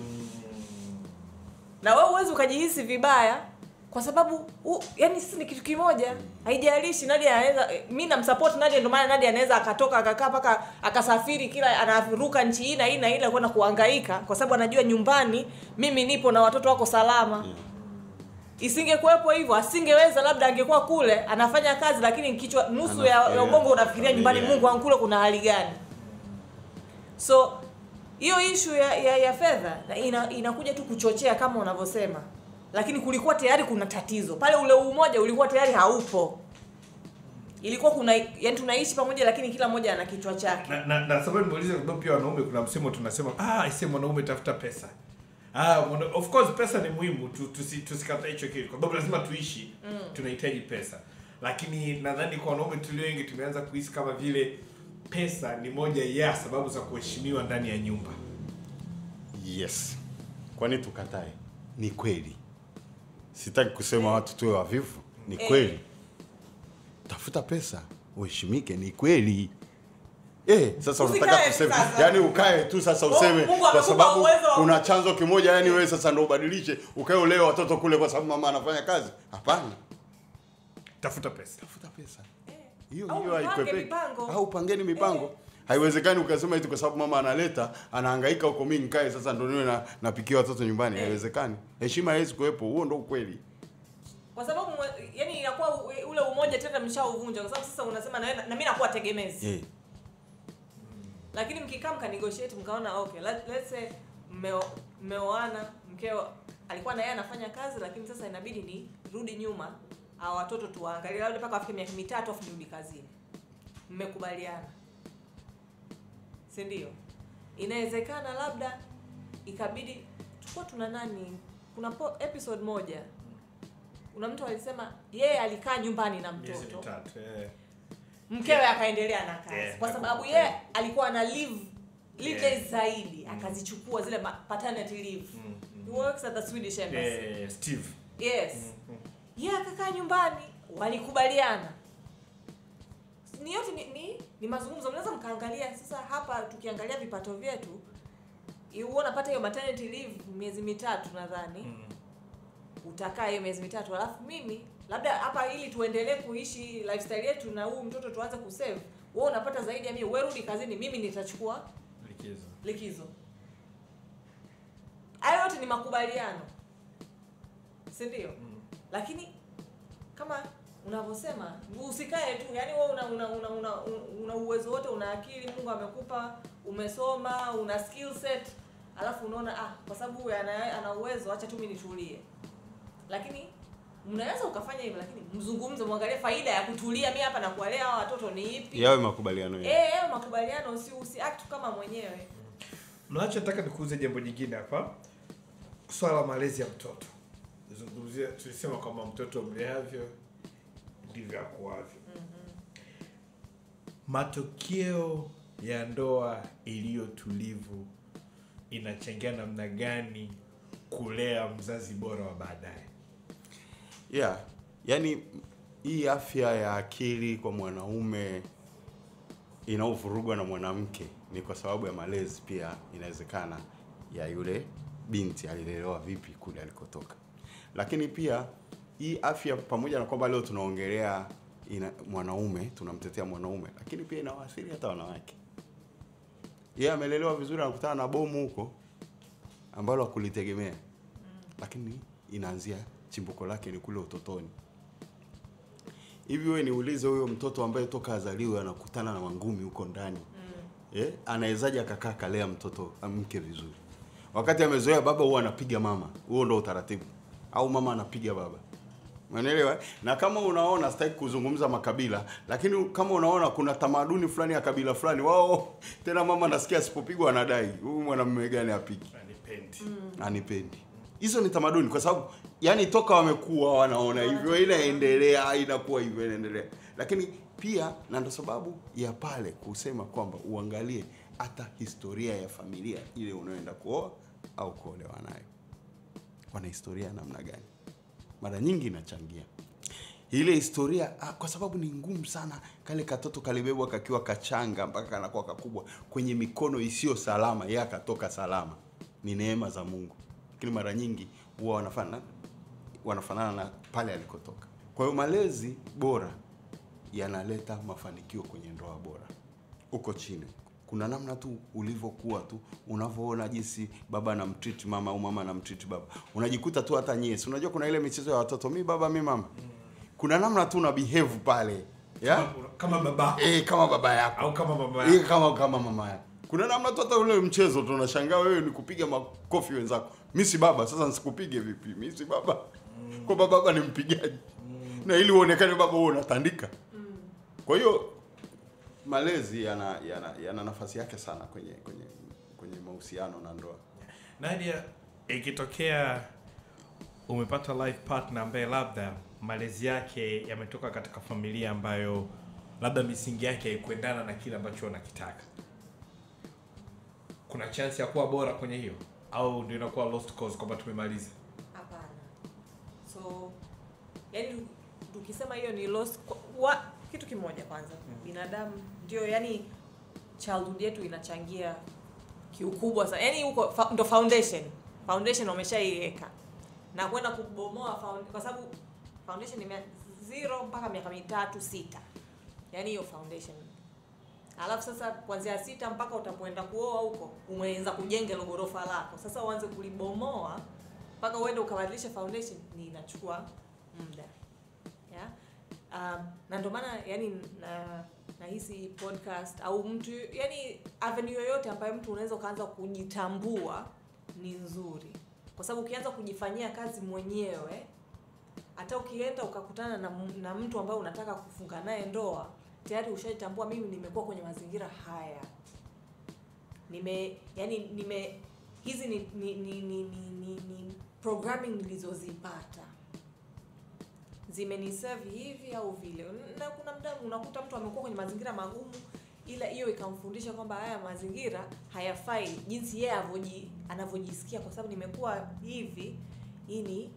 Na wewe huwezi ukajihisi vibaya kwa sababu yani sisi ni kitu kimoja. Haijalishi Nadia anaweza, mimi namsupport Nadia, ndio maana Nadia anaweza akatoka akakaa paka akasafiri kila anaruka nchi hii na ile kwenda kuhangaika kwa sababu anajua nyumbani mimi nipo na watoto wako salama. Isingekuwepo hivyo, asingeweza, labda angekuwa kule anafanya kazi lakini kichwa nusu ya ubongo unafikiria nyumbani, Mungu wangu kule kuna hali gani. So hiyo issue ya fedha inakuja tu kuchochea kama unavyosema. Lakini kulikuwa tayari kuna tatizo. Pale ule umoja ulikuwa tayari haupo. Ilikuwa kuna yani tunaishi pamoja lakini kila mmoja ana kichwa chake. Na sababu nimuulize kwa sababu pia wanaume kuna msemo tunasema isema wanaume tafuta pesa. Of course pesa ni muhimu, tusikatae hicho kitu. Kwa sababu lazima tuishi, tunahitaji pesa. Lakini nadhani kwa wanaume tulio wengi tumeanza kuhisi kama vile pesa ni moja ya sababu za kuheshimiwa ndani ya nyumba. Yes. Kwani tukatae? ni kweli. Sitaki kusema watu tuwe wavivu. Ni kweli. Tafuta pesa, uheshimike, ni kweli. Sasa unataka kusema yani ukae tu sasa useme kwa sababu kuna chanzo kimoja yani wewe sasa ndio ubadilishe ukae uleo watoto kule kwa sababu mama anafanya kazi. Hapana. Tafuta pesa. Hiyo haikwepeki. Au pangeni mipango. Haiwezekani ukasema eti kwa sababu mama analeta, anahangaika huko mimi nikae sasa ndio niwe napikia watoto nyumbani. Haiwezekani. Heshima haiwezi kuwepo. Huo ndio ukweli. Kwa sababu yani inakuwa ule umoja tena mshauvunja kwa sababu sasa unasema na mimi nakuwa tegemezi. Lakini mkikaa mkanegotiate mkaona okay, let's say mmeoana, mkeo alikuwa na yeye anafanya kazi lakini sasa inabidi ni rudi nyuma au watoto tuangalie labda mpaka afike miaka 3 afu nirudi kazini. Mmekubaliana. Si ndio? Inawezekana labda ikabidi tukua tuna nani kuna episode moja kuna mtu alisema yeye alikaa nyumbani na mtoto. Mkewe akaendelea na kazi kwa sababu yeye alikuwa na live days zaidi akazichukua zile paternity leave. He works at the Swedish embassy. Steve. Yes. Yeye akakaa nyumbani, walikubaliana. Ni yote ni mazungumzo. Mnaweza mkaangalia sasa hapa tukiangalia vipato vyetu, unapata hiyo maternity leave miezi 3 nadhani. Utakaa hiyo miezi 3 alafu mimi labda hapa ili tuendelee kuishi lifestyle yetu na huu mtoto tuanze kusave. Wewe unapata zaidi ya mimi, wewe rudi kazini, mimi nitachukua likizo. Hayo yote ni makubaliano. Si ndio? Lakini kama unavyosema usikae tu, yani wewe una uwezo wote, una akili Mungu amekupa, umesoma, una skill set, alafu unaona kwa sababu ana uwezo acha tu mimi nitulie. Lakini mnaweza ukafanya hivyo lakini mzungumze muangalie faida ya kutulia mimi hapa na kuwalea hao watoto ni ipi. Yawe makubaliano yawe makubaliano, usi act kama mwenyewe. Nataka nikuulize jambo jingine hapa. Swala la malezi ya mtoto. Zungumzia tulisema kama mtoto mleavyo ndivyo akuavyo. Matokeo ya ndoa iliyo tulivu inachangia namna gani kulea mzazi bora wa baadaye? Yani hii afya ya akili kwa mwanaume inaovurugwa na mwanamke ni kwa sababu ya malezi pia inawezekana ya yule binti alilelewa vipi kule alikotoka. Lakini pia hii afya pamoja na kwamba leo tunaongelea mwanaume, tunamtetea mwanaume, lakini pia inawaathiri hata wanawake. Yeye amelelewa vizuri anakutana na bomu huko ambalo hakulitegemea. Lakini inaanzia chimbuko lake ni kule utotoni. Hivi wewe niulize huyo mtoto ambaye toka azaliwe anakutana na mangumi huko ndani. Anawezaje akakaa kalea mtoto mke vizuri? Wakati amezoea baba huwa anapiga mama. Huo ndio utaratibu. Au mama anapiga baba. Unaelewa? Na kama unaona sitaki kuzungumza makabila, lakini kama unaona kuna tamaduni fulani ya kabila fulani wao tena mama nasikia asipopigwa anadai. Huyu mwanamume gani apigi? Anipendi. Hizo ni tamaduni kwa sababu yani toka wamekuwa wanaona hivyo inaendelea inakuwa hivyo inaendelea. Lakini pia na ndio sababu ya pale kusema kwamba uangalie hata historia ya familia ile unaoenda kuoa au kuolewa nayo. Wana historia namna gani? Mara nyingi inachangia. Ile historia kwa sababu ni ngumu sana, kale katoto kalibebwa kakiwa kachanga mpaka kanakuwa kakubwa kwenye mikono isiyo salama, yeye akatoka salama. Ni neema za Mungu. Lakini mara nyingi huwa wanafanana na pale alikotoka. Kwa hiyo malezi bora yanaleta mafanikio kwenye ndoa bora. Uko chini. Kuna namna tu ulivyokuwa tu unavyoona jinsi baba anamtreat mama au mama anamtreat baba. Unajikuta tu hata nyesi. Unajua kuna ile michezo ya watoto, mimi baba mimi mama. Kuna namna tu una behave pale. Kama baba. Kama baba yako au kama mama yako. Kama mama yako. Kuna namna tu hata ule mchezo tunashangaa wewe ni kupiga makofi wenzako. Mimi si baba, sasa nisikupige vipi? Mimi si baba. Kwa baba ni mpigaji. Na ili uonekane baba wewe unatandika. Kwa hiyo malezi yana nafasi yake sana kwenye mahusiano na ndoa. Nadia, ikitokea umepata life partner ambaye labda malezi yake yametoka katika familia ambayo labda misingi yake haikuendana na kile ambacho unakitaka, kuna chance ya kuwa bora kwenye hiyo au ndio inakuwa lost cause kwamba tumemaliza? So yani tukisema hiyo ni lost kitu kimoja kwanza. Binadamu ndio yani childhood yetu inachangia kiukubwa sana. Yani huko ndo foundation wameshaiweka. Na kwenda kubomoa kwa sababu foundation ni 0 mpaka miaka 3 6. Yani hiyo foundation. Alafu sasa kuanzia 6 mpaka utapoenda kuoa huko umeanza kujenga ile ghorofa lako. Sasa uanze kulibomoa mpaka uende ukabadilisha foundation ni inachukua muda. Yeah? Na ndio maana yani na hizi podcast au mtu yani avenue yoyote ambayo mtu unaweza kaanza kujitambua ni nzuri. Kwa sababu ukianza kujifanyia kazi mwenyewe hata ukienda ukakutana na mtu ambaye unataka kufunga naye ndoa tayari ushajitambua, mimi nimekuwa kwenye mazingira haya. Hizi ni programming nilizozipata. Zimeniserve hivi au vile. Na kuna muda unakuta mtu amekuwa kwenye mazingira magumu ila hiyo ikamfundisha kwamba haya mazingira hayafai jinsi yeye anavyojisikia kwa sababu nimekuwa hivi. Hii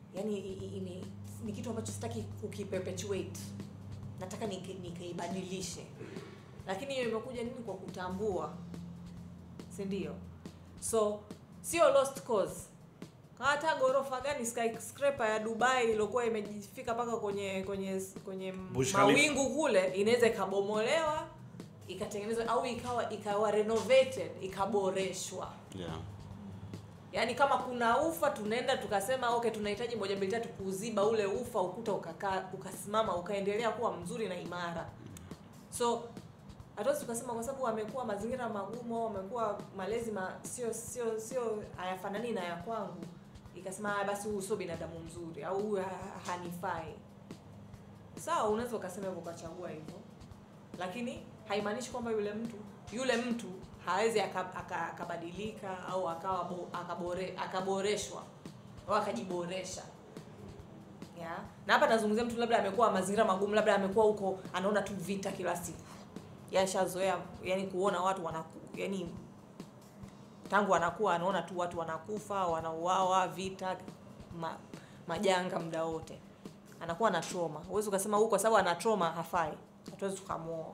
ni kitu ambacho sitaki kukiperpetuate. Nataka nikaibadilishe. Lakini hiyo imekuja nini kwa kutambua. Si ndio? So sio lost cause. Hata ghorofa gani skyscraper ya Dubai iliyokuwa imejifika mpaka kwenye mawingu kule inaweza ikabomolewa ikatengenezwa au ikawa renovated ikaboreshwa. Yeah. Yaani kama kuna ufa tunaenda tukasema okay tunahitaji 1 2 3 kuziba ule ufa ukuta ukasimama ukaendelea kuwa mzuri na imara. So hata tukasema kwa sababu amekuwa mazingira magumu au amekuwa malezi sio hayafanani na ya kwangu ikasema basi huyu sio binadamu mzuri au huyu hanifai. Sawa, unaweza ukasema hivyo ukachagua hivyo. Lakini haimaanishi kwamba yule mtu hawezi akabadilika au akaboreshwa au akajiboresha. Yeah. Na hapa nazungumzia mtu labda amekuwa mazingira magumu, labda amekuwa huko anaona tu vita kila siku. Yashazoea yani kuona watu yani tangu anakuwa anaona tu watu wanakufa, wanauawa, vita, majanga muda wote. Anakuwa na trauma. Huwezi ukasema huko kwa sababu ana trauma hafai. Hatuwezi tukamuoa.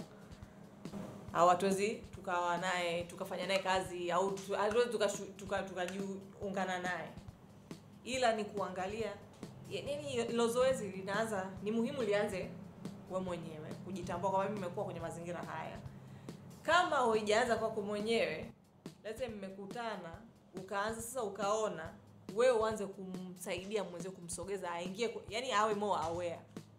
Au hatuwezi tukawa naye, tukafanya naye kazi au hatuwezi tukajiungana naye. Ila ni kuangalia nini hilo zoezi linaanza, ni muhimu lianze wewe mwenyewe kujitambua kwamba mimi nimekuwa kwenye mazingira haya. Kama hujaanza kwako mwenyewe, let's mmekutana, ukaanza sasa ukaona, wewe uanze kumsaidia mwenzio kumsogeza aingie, yani awe more aware.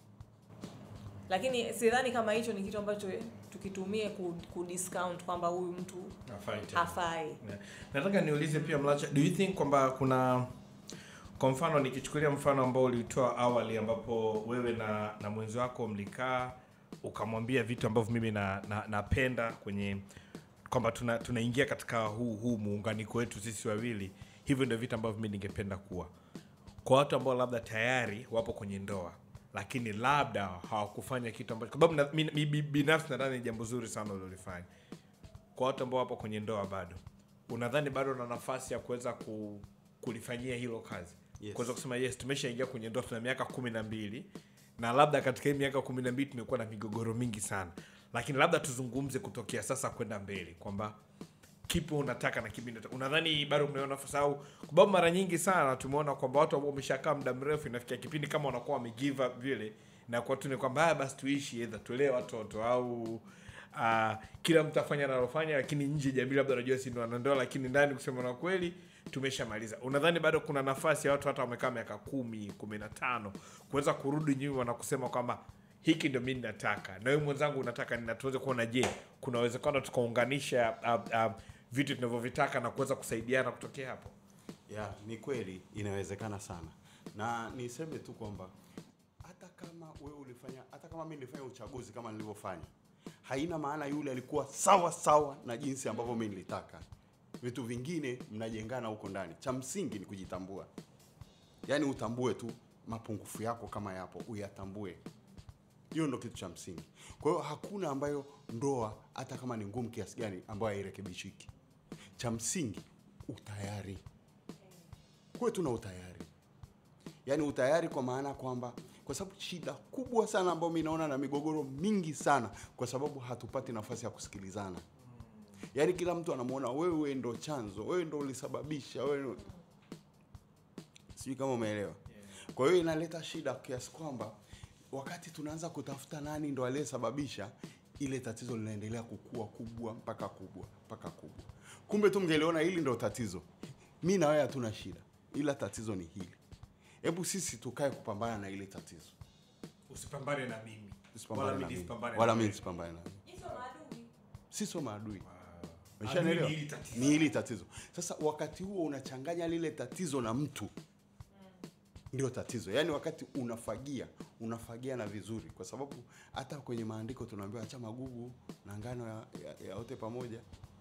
Lakini sidhani kama hicho ni kitu ambacho tukitumie discount kwamba huyu mtu hafai. Nataka niulize pia Mlacha, do you think kwamba kuna kwa mfano nikichukulia mfano ambao ulitoa awali ambapo wewe na mwenzi wako mlikaa ukamwambia vitu ambavyo mimi napenda kwenye kwamba tunaingia katika huu muunganiko wetu sisi wawili, hivyo ndio vitu ambavyo mimi ningependa kuwa. Kwa watu ambao labda tayari wapo kwenye ndoa lakini labda hawakufanya kitu ambacho, kwa sababu mimi binafsi nadhani ni jambo zuri sana ulilofanya. Kwa watu ambao wapo kwenye ndoa bado, unadhani bado na nafasi ya kuweza kulifanyia hilo kazi? Yes. Kuweza kusema yes, tumeshaingia kwenye ndoa tuna miaka 12 na labda katika hii miaka 12 tumekuwa na migogoro mingi sana. Lakini labda tuzungumze kutokea sasa kwenda mbele kwamba kipi unataka na kipi unataka. Unadhani bado mnaona nafasi au kwa sababu mara nyingi sana tumeona kwamba watu ambao wameshakaa muda mrefu inafikia kipindi kama wanakuwa wamegive up vile na kwa tu ni kwamba basi tuishi either tulee watoto au kila mtu afanya analofanya, lakini nje jamii labda unajua si ndo wanandoa, lakini ndani kusema na kweli tumeshamaliza. Unadhani bado kuna nafasi ya watu hata wamekaa miaka 10, 15 kuweza kurudi nyuma na kusema kwamba hiki ndio mimi nataka na wewe mwenzangu unataka nini, tuweze kuona je kuna uwezekano tukaunganisha vitu tunavyovitaka na kuweza kusaidiana kutokea hapo? Yeah, ni kweli inawezekana sana. Na niseme tu kwamba hata kama wewe ulifanya, hata kama mimi nilifanya uchaguzi kama nilivyofanya, haina maana yule alikuwa sawa na jinsi ambavyo mimi nilitaka. Vitu vingine mnajengana huko ndani. Cha msingi ni kujitambua. Yaani utambue tu mapungufu yako kama yapo, uyatambue. Hiyo ndio kitu cha msingi. Kwa hiyo hakuna ambayo ndoa hata kama ni ngumu kiasi gani ambayo hairekebishiki. Cha msingi utayari. Kwa tuna utayari. Yaani utayari kwa maana kwamba, kwa sababu shida kubwa sana ambayo mimi naona na migogoro mingi sana kwa sababu hatupati nafasi ya kusikilizana. Yaani kila mtu anamuona wewe ndo chanzo, wewe ndo ulisababisha, wewe sijui kama umeelewa. Kwa hiyo inaleta shida kiasi kwamba wakati tunaanza kutafuta nani ndo aliyesababisha, ile tatizo linaendelea kukua kubwa mpaka kubwa. Kumbe tu mngeliona hili ndo tatizo. Mimi na wewe hatuna shida, ila tatizo ni hili. Hebu sisi tukae kupambana na ile tatizo. Usipambane na mimi. Wala mimi sipambane na wewe. Sisi maadui. Umeshaelewa? Ni hili tatizo. Sasa wakati huo unachanganya lile tatizo na mtu. Ndio tatizo. Yaani wakati unafagia na vizuri, kwa sababu hata kwenye maandiko tunaambiwa acha magugu na ngano yaote pamoja.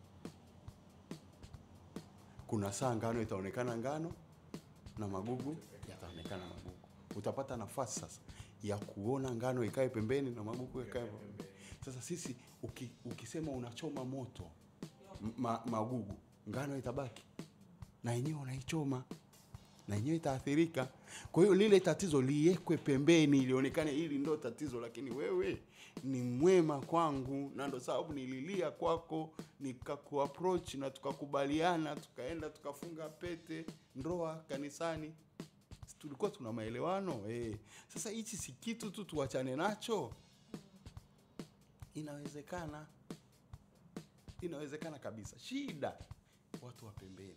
Kuna saa ngano itaonekana ngano na magugu yataonekana magugu. Utapata nafasi sasa ya kuona ngano ikae pembeni na magugu ikae pembeni. Sasa sisi ukisema unachoma moto magugu, ngano itabaki na yenyewe unaichoma na yenyewe itaathirika. Kwa hiyo lile tatizo liwekwe pembeni, lionekane hili ndio tatizo, lakini wewe ni mwema kwangu na ndio sababu nililia kwako, nikakuapproach na tukakubaliana, tukaenda tukafunga pete ndoa kanisani. Tulikuwa tuna maelewano. Sasa hichi si kitu tu tuachane nacho. Inawezekana kabisa. Shida watu wa pembeni.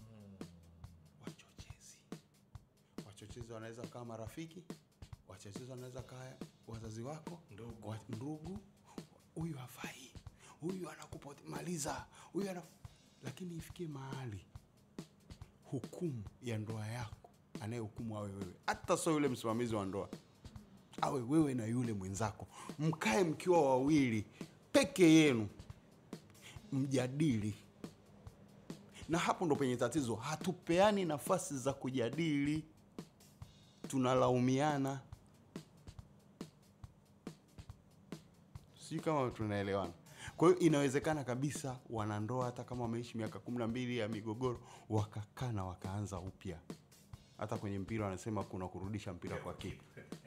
Wachochezi wanaweza kama marafiki, wachochezi wanaweza kama wazazi wako, ndugu. Huyu hafai, huyu anakupoteza, lakini ifikie mahali hukumu ya ndoa yako anayehukumu awe wewe. Hata sio yule msimamizi wa ndoa, awe wewe na yule mwenzako. Mkae mkiwa wawili peke yenu, mjadili. Na hapo ndo penye tatizo. Hatupeani nafasi za kujadili, tunalaumiana. Sio kama tunaelewana. Kwa hiyo inawezekana kabisa wanandoa hata kama wameishi miaka 12 ya migogoro wakakaa na wakaanza upya. Hata kwenye mpira wanasema kuna kurudisha mpira kwa kick.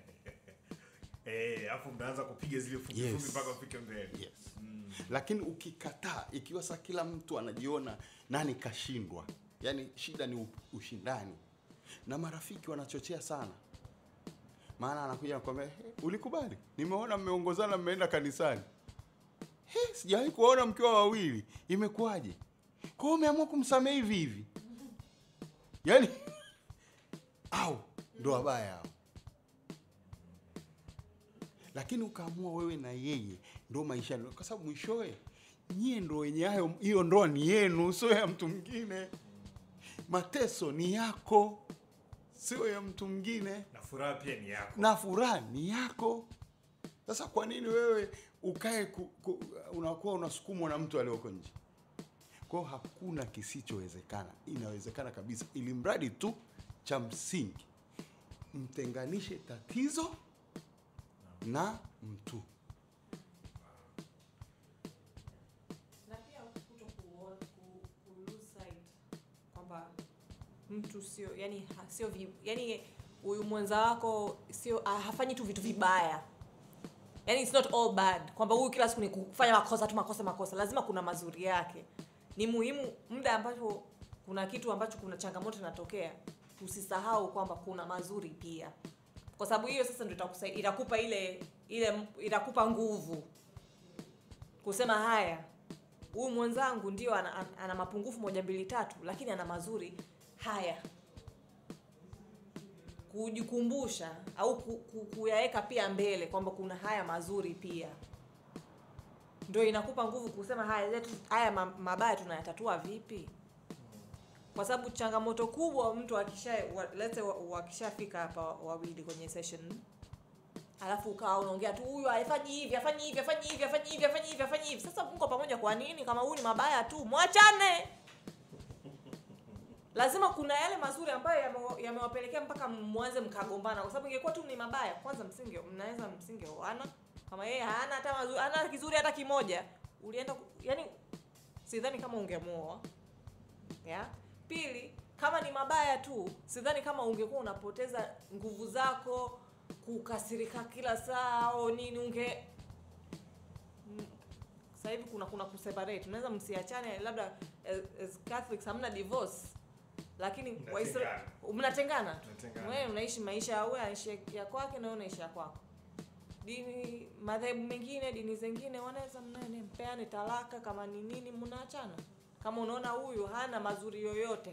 Alafu mnaanza kupiga zile fupi mpaka ufike mbele. Yes. Lakini ukikataa, ikiwa sasa kila mtu anajiona nani kashindwa. Yaani shida ni ushindani. Na marafiki wanachochea sana. Maana anakuja anakuambia, ulikubali? Nimeona mmeongozana mmeenda kanisani. Sijawahi kuona mkiwa wawili. Imekuaje? Kwa hiyo umeamua kumsamehe hivi hivi. Yaani ndo wabaya hao. Lakini ukaamua wewe na yeye ndo maisha, kwa sababu mwishowe nyie ndo wenye hiyo ndoa ni yenu, sio ya mtu mwingine. Mateso ni yako, sio ya mtu mwingine. Na furaha ni yako. Sasa kwa nini wewe ukae unakuwa unasukumwa na mtu aliyoko nje? Kwa hakuna kisichowezekana. Inawezekana kabisa, ili mradi tu cha msingi mtenganishe tatizo na mtu. Na pia lose sight kwamba mtu sio, yani huyu mwenza wako sio hafanyi tu vitu vibaya. Yani it's not all bad. Kwamba huyu kila siku ni kufanya makosa. Lazima kuna mazuri yake. Ni muhimu muda ambapo kuna kitu ambacho kuna changamoto inatokea, usisahau kwamba kuna mazuri pia. Kwa sababu hiyo sasa ndio itakupa itakupa nguvu. Kusema haya, huyu mwenzangu ndio ana mapungufu 1 2 3 lakini ana mazuri haya. Kujikumbusha au kuyaweka pia mbele kwamba kuna haya mazuri pia. Ndio inakupa nguvu kusema haya mabaya tunayatatua vipi? Kwa sababu changamoto kubwa mtu wakishafika hapa wawili kwenye session, alafu ukawa unaongea tu huyu haifanyi hivi. Sasa mko pamoja kwa nini kama huyu ni mabaya tu? Mwachane. Lazima kuna yale mazuri ambayo yamewapelekea mpaka mwanze mkagombana, kwa sababu ingekuwa tu ni mabaya, kwanza msingeoana. Kama yeye hana hata mazuri, hana kizuri hata kimoja, ulienda yani sidhani kama ungemuoa. Pili, kama ni mabaya tu, sidhani kama ungekuwa unapoteza nguvu zako kukasirika kila saa au nini. Sasa hivi kuna kuseparate. Unaweza msiachane, labda as Catholics hamna divorce, lakini mnatengana. Wewe unaishi maisha ya wewe, anaishi ya kwake na wewe unaishi ya kwako. Dini, madhehebu mengine, dini zingine wanaweza mpeane talaka kama ni nini, mnaachana. Kama unaona huyu hana mazuri yoyote.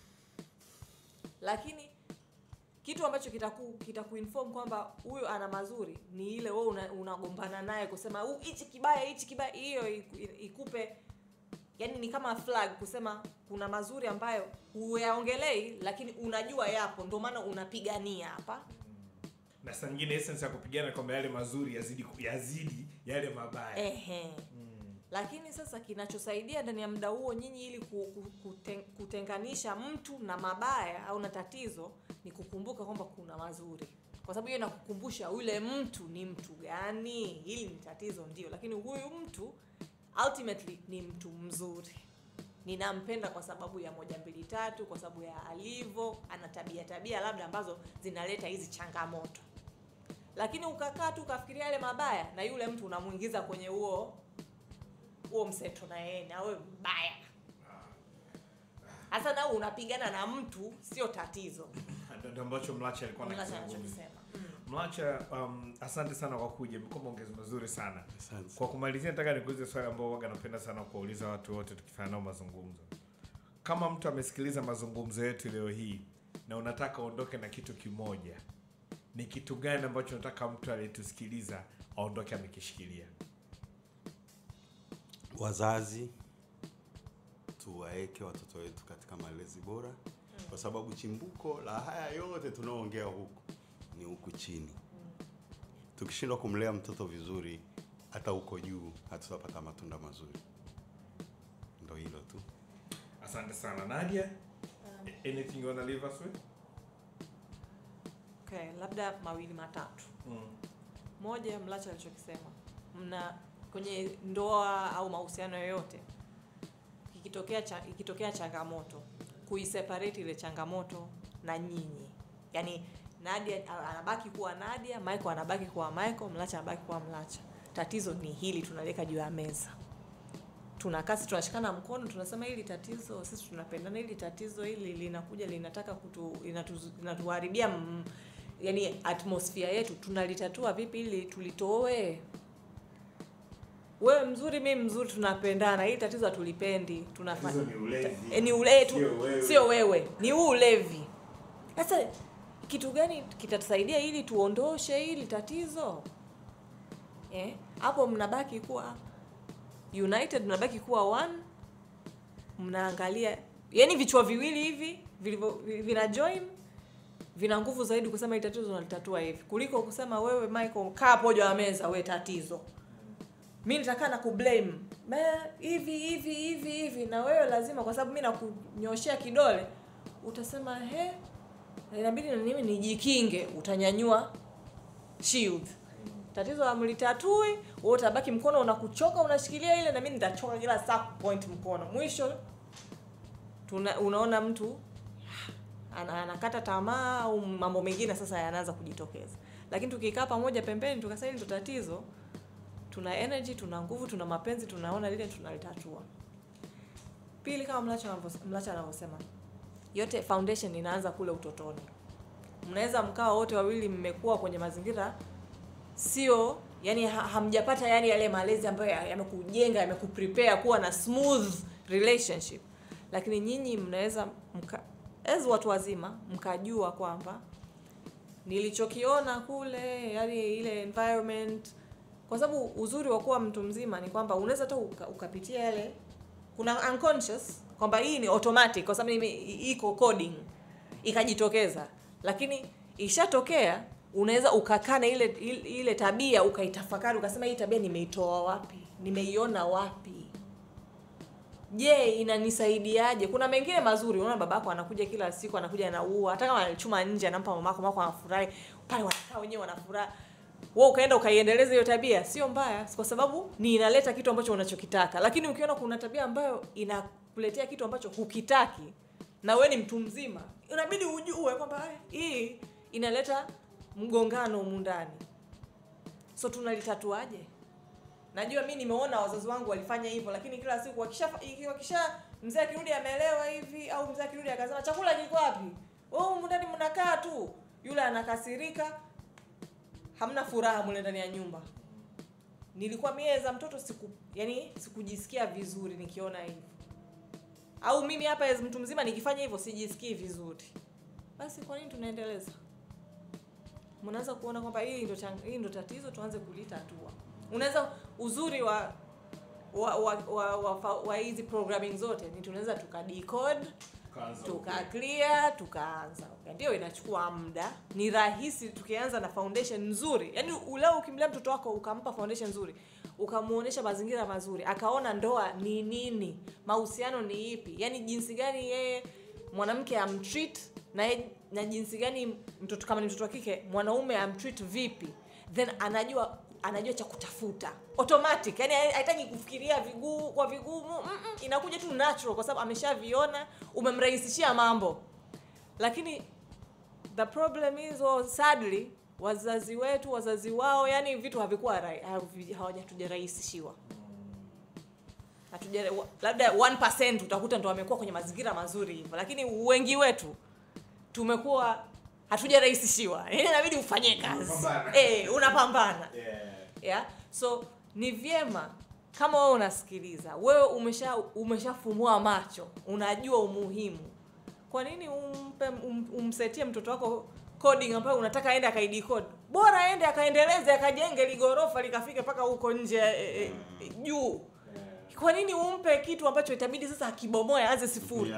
Lakini kitu ambacho kitakuinform kwamba huyu ana mazuri ni ile wewe unagombana naye kusema hichi kibaya, hiyo ikupe, yani ni kama flag kusema kuna mazuri ambayo huyaongelei lakini unajua yapo, ndio maana unapigania hapa. Na saa nyingine essence ya kupigana kwamba yale mazuri yazidi yale mabaya. Lakini sasa kinachosaidia ndani ya muda huo nyinyi ili kutenganisha mtu na mabaya au na tatizo ni kukumbuka kwamba kuna mazuri. Kwa sababu hiyo inakukumbusha yule mtu ni mtu gani. Hili ni tatizo ndio, lakini huyu mtu ultimately ni mtu mzuri. Ninampenda kwa sababu ya 1 2 3, kwa sababu ya alivyo, ana tabia labda ambazo zinaleta hizi changamoto. Lakini ukakaa tu ukafikiria yale mabaya na yule mtu unamuingiza kwenye huo mseto na yeye na wewe mbaya. Hasa na unapigana na mtu sio tatizo. Ndio ambacho Mlacha alikuwa anasema. Mlacha, asante sana kwa kuja. Mko maongezi mazuri sana. Asante. Kwa kumalizia nataka nikuulize swali ambalo waga napenda sana kuuliza watu wote tukifanya nao mazungumzo. Kama mtu amesikiliza mazungumzo yetu leo hii na unataka uondoke na kitu kimoja, ni kitu gani ambacho unataka mtu aliyetusikiliza aondoke amekishikilia? Wazazi tuwaeke watoto wetu katika malezi bora, kwa sababu chimbuko la haya yote tunaoongea huku ni huku chini. Tukishindwa kumlea mtoto vizuri, hata huko juu hatutapata matunda mazuri. Ndio hilo tu. Asante sana. Nadia, anything you want to leave us with? Okay, labda 2 matatu. Moja, Mlacha alichokisema. Kwenye ndoa au mahusiano yoyote ikitokea changamoto, kuiseparate ile changamoto na nyinyi. Yaani Nadia anabaki kuwa Nadia, Michael anabaki kuwa Michael, Mlacha anabaki kuwa Mlacha. Tatizo ni hili tunaleka juu ya meza. Tunakaa tunashikana mkono tunasema hili tatizo sisi tunapendana, hili tatizo hili linakuja linataka linatuharibia yani atmosphere yetu, tunalitatua vipi ili tulitoe? Wewe mzuri mimi mzuri tunapendana, hili tatizo hatulipendi, tunafanya ni ulevi. Sio wewe, ni ulevi. Sasa kitu gani kitatusaidia ili tuondoshe hili tatizo? Hapo mnabaki kuwa united, mnabaki kuwa one, mnaangalia yani vichwa viwili hivi vina join, vina nguvu zaidi kusema hili tatizo tunalitatua hivi kuliko kusema wewe Michael kaa hapo juu ya meza wewe tatizo. Mimi nitakaa na kublame. Hivi na wewe lazima kwa sababu mimi nakunyoshia kidole utasema inabidi na mimi nijikinge, utanyanyua shield. Tatizo hamlitatui, wewe utabaki mkono unakuchoka unashikilia ile na mimi nitachoka kila saa point mkono. Mwisho unaona mtu anakata tamaa au mambo mengine sasa yanaanza kujitokeza. Lakini tukikaa pamoja pembeni tukasema hili tatizo, tuna energy, tuna nguvu, tuna mapenzi, tunaona lile tunalitatua. Pili, kama Mlacha anavyosema, yote foundation inaanza kule utotoni. Mnaweza mkao wote wawili mmekuwa kwenye mazingira sio yani hamjapata yani yale malezi ambayo yamekujenga, yamekuprepare kuwa na smooth relationship. Lakini nyinyi mnaweza as watu wazima mkajua kwamba nilichokiona kule yani ile environment, kwa sababu uzuri wa kuwa mtu mzima ni kwamba unaweza tu ukapitia yale, kuna unconscious kwamba hii ni automatic kwa sababu iko coding ikajitokeza, lakini ishatokea unaweza ukakana ile tabia ukaitafakari ukasema hii tabia nimeitoa wapi, nimeiona wapi, je inanisaidiaje? Kuna mengine mazuri, unaona babako anakuja kila siku anakuja anaua, hata kama anachuma nje anampa mamako anafurahi pale, wanakaa wenyewe wanafurahi, wewe ukaenda ukaiendeleza hiyo tabia, sio mbaya kwa sababu ni inaleta kitu ambacho unachokitaka. Lakini ukiona kuna tabia ambayo inakuletea kitu ambacho hukitaki, na wewe ni mtu mzima, unabidi ujue kwamba hii inaleta mgongano humu ndani. So tunalitatuaje? Najua mimi nimeona wazazi wangu walifanya hivyo, lakini kila siku wakisha mzee akirudi ameelewa hivi au mzee akirudi akasema chakula kiko wapi? Humu ndani mnakaa tu. Yule anakasirika, hamna furaha mule ndani ya nyumba. Nilikuwa mieza mtoto sikujisikia vizuri nikiona hivyo. Au mimi hapa as mtu mzima nikifanya hivyo sijisikii vizuri. Basi kwa nini tunaendeleza? Mnaanza kuona kwamba hii ndio tatizo, tuanze kulitatua. Unaweza uzuri wa hizi programming zote ni tunaweza tukadecode, tukaclear, tukaanza. Ndio inachukua muda, ni rahisi tukianza na foundation nzuri. Yaani leo ukimlea mtoto wako ukampa foundation nzuri, ukamuonesha mazingira mazuri, akaona ndoa ni nini, mahusiano ni ipi, yani jinsi gani yeye mwanamke amtreat na jinsi gani mtoto kama ni mtoto wa kike mwanaume amtreat vipi, then anajua cha kutafuta automatic. Yani haitaki kufikiria vigumu, inakuja tu natural kwa sababu ameshaviona, umemrahisishia mambo. Lakini the problem is sadly wazazi wao yani vitu havikuwa hawajatujarahisishiwa. Labda 1% utakuta ndo wamekuwa kwenye mazingira mazuri hivyo, lakini wengi wetu tumekuwa hatujarahisishiwa. Inabidi ufanye kazi. Unapambana. Yeah. So ni vyema kama wewe unasikiliza, wewe umeshafumua macho, unajua umuhimu. Kwa nini umsetie mtoto wako coding ambayo unataka aende akaidecode? Bora aende akaendeleze akajenge ligorofa likafike paka huko nje juu. Kwa nini umpe kitu ambacho itabidi sasa akibomoe aanze sifuri?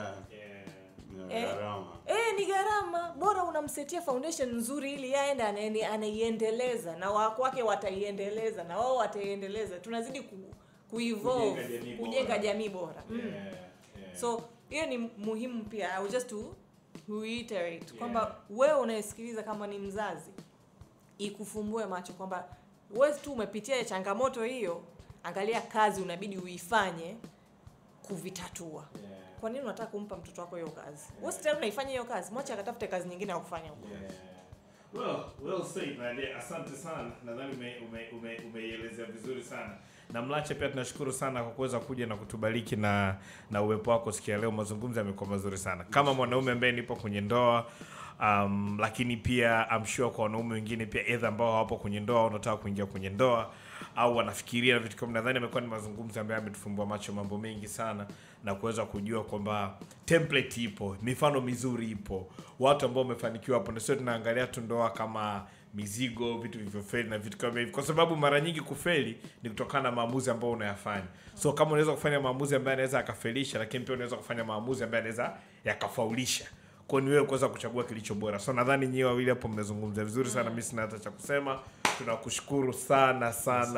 Ni gharama. Bora unamsetia foundation nzuri ili yaende anaiendeleza na wako wake wataiendeleza na wao wataiendeleza. Tunazidi kuevolve, kujenga jamii bora. So hiyo ni muhimu pia. I will just to reiterate kwamba wewe unayesikiliza kama ni mzazi, ikufumbue macho kwamba wewe tu umepitia changamoto hiyo, angalia kazi unabidi uifanye kuvitatua. Kwa nini unataka kumpa mtoto wako hiyo kazi? Wewe tayari unaifanya hiyo kazi, mwache akatafute kazi nyingine ya kufanya huko. Well said, Nadia. Asante sana. Nadhani umeielezea vizuri sana. Na Mlache pia tunashukuru sana kwa kuweza kuja na kutubariki na uwepo wako sikia leo. Mazungumzo yamekuwa mazuri sana. Kama mwanaume ambaye nipo kwenye ndoa, lakini pia I'm sure kwa wanaume wengine pia either ambao hawapo kwenye ndoa au wanataka kuingia kwenye ndoa au wanafikiria na vitu kama, nadhani amekuwa ni mazungumzo ambayo yametufumbua macho mambo mengi sana na kuweza kujua kwamba template ipo, mifano mizuri ipo, watu ambao wamefanikiwa hapo. Ndio sio tunaangalia tu ndoa kama mizigo, vitu vilivyofeli na vitu kama hivyo, kwa sababu mara nyingi kufeli ni kutokana na maamuzi ambayo unayafanya. So kama unaweza kufanya maamuzi ambayo yanaweza akafelisha, lakini pia unaweza kufanya maamuzi ambayo yanaweza yakafaulisha, kwa ni wewe kuweza kuchagua kilicho bora. So nadhani nyinyi wawili hapo mmezungumza vizuri sana. Mimi sina hata cha kusema. Tunakushukuru sana.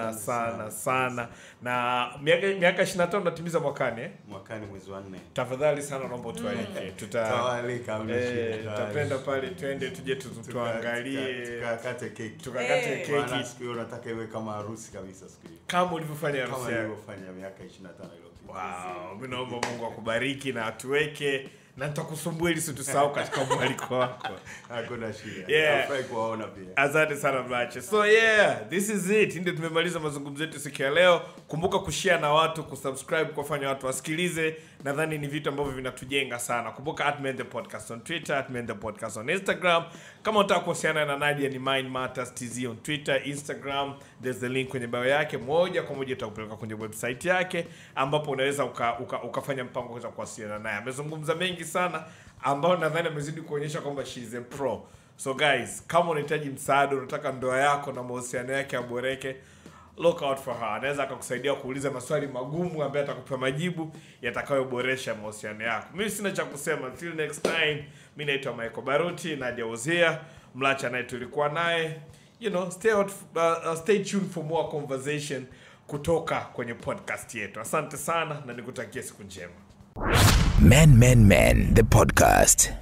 Na miaka 25 unatimiza mwakani Mwakani mwezi wa 4. Tafadhali sana naomba tualike. Tutawalika tutapenda pale twende tuje tuangalie, tukakate keki. Maana siku hiyo nataka iwe kama harusi kabisa siku hiyo. Kama ulivyofanya harusi yako. Kama nilivyofanya miaka 25 iliyopita. Wow, mimi naomba Mungu akubariki na atuweke na nitakusumbua ili situsahau katika mwaliko wako. Hakuna shida. Nafurahi kuwaona pia. Asante sana Mlache. So this is it. Ndio tumemaliza mazungumzo yetu siku ya leo. Kumbuka kushare na watu, kusubscribe, kufanya watu wasikilize. Nadhani ni vitu ambavyo vinatujenga sana. Kumbuka @Men the podcast on Twitter, @Men the podcast on Instagram. Kama unataka kuwasiliana na Nadia ni Mind Matters TZ on Twitter, Instagram. There's the link kwenye bio yake. Moja kwa moja itakupeleka kwenye website yake ambapo unaweza ukafanya mpango kuweza kuwasiliana naye. Amezungumza mengi sana ambao nadhani amezidi kuonyesha kwamba she is a pro. So guys, kama unahitaji msaada, unataka ndoa yako na mahusiano yake yaboreke, look out for her. Anaweza akakusaidia kuuliza maswali magumu ambayo atakupa majibu yatakayoboresha mahusiano yako. Mimi sina cha kusema. Until next time, mimi naitwa Michael Baruti, Nadia Ozea, Mlacha naye tulikuwa naye. Stay tuned for more conversation kutoka kwenye podcast yetu. Asante sana na nikutakia siku njema. Men, the podcast.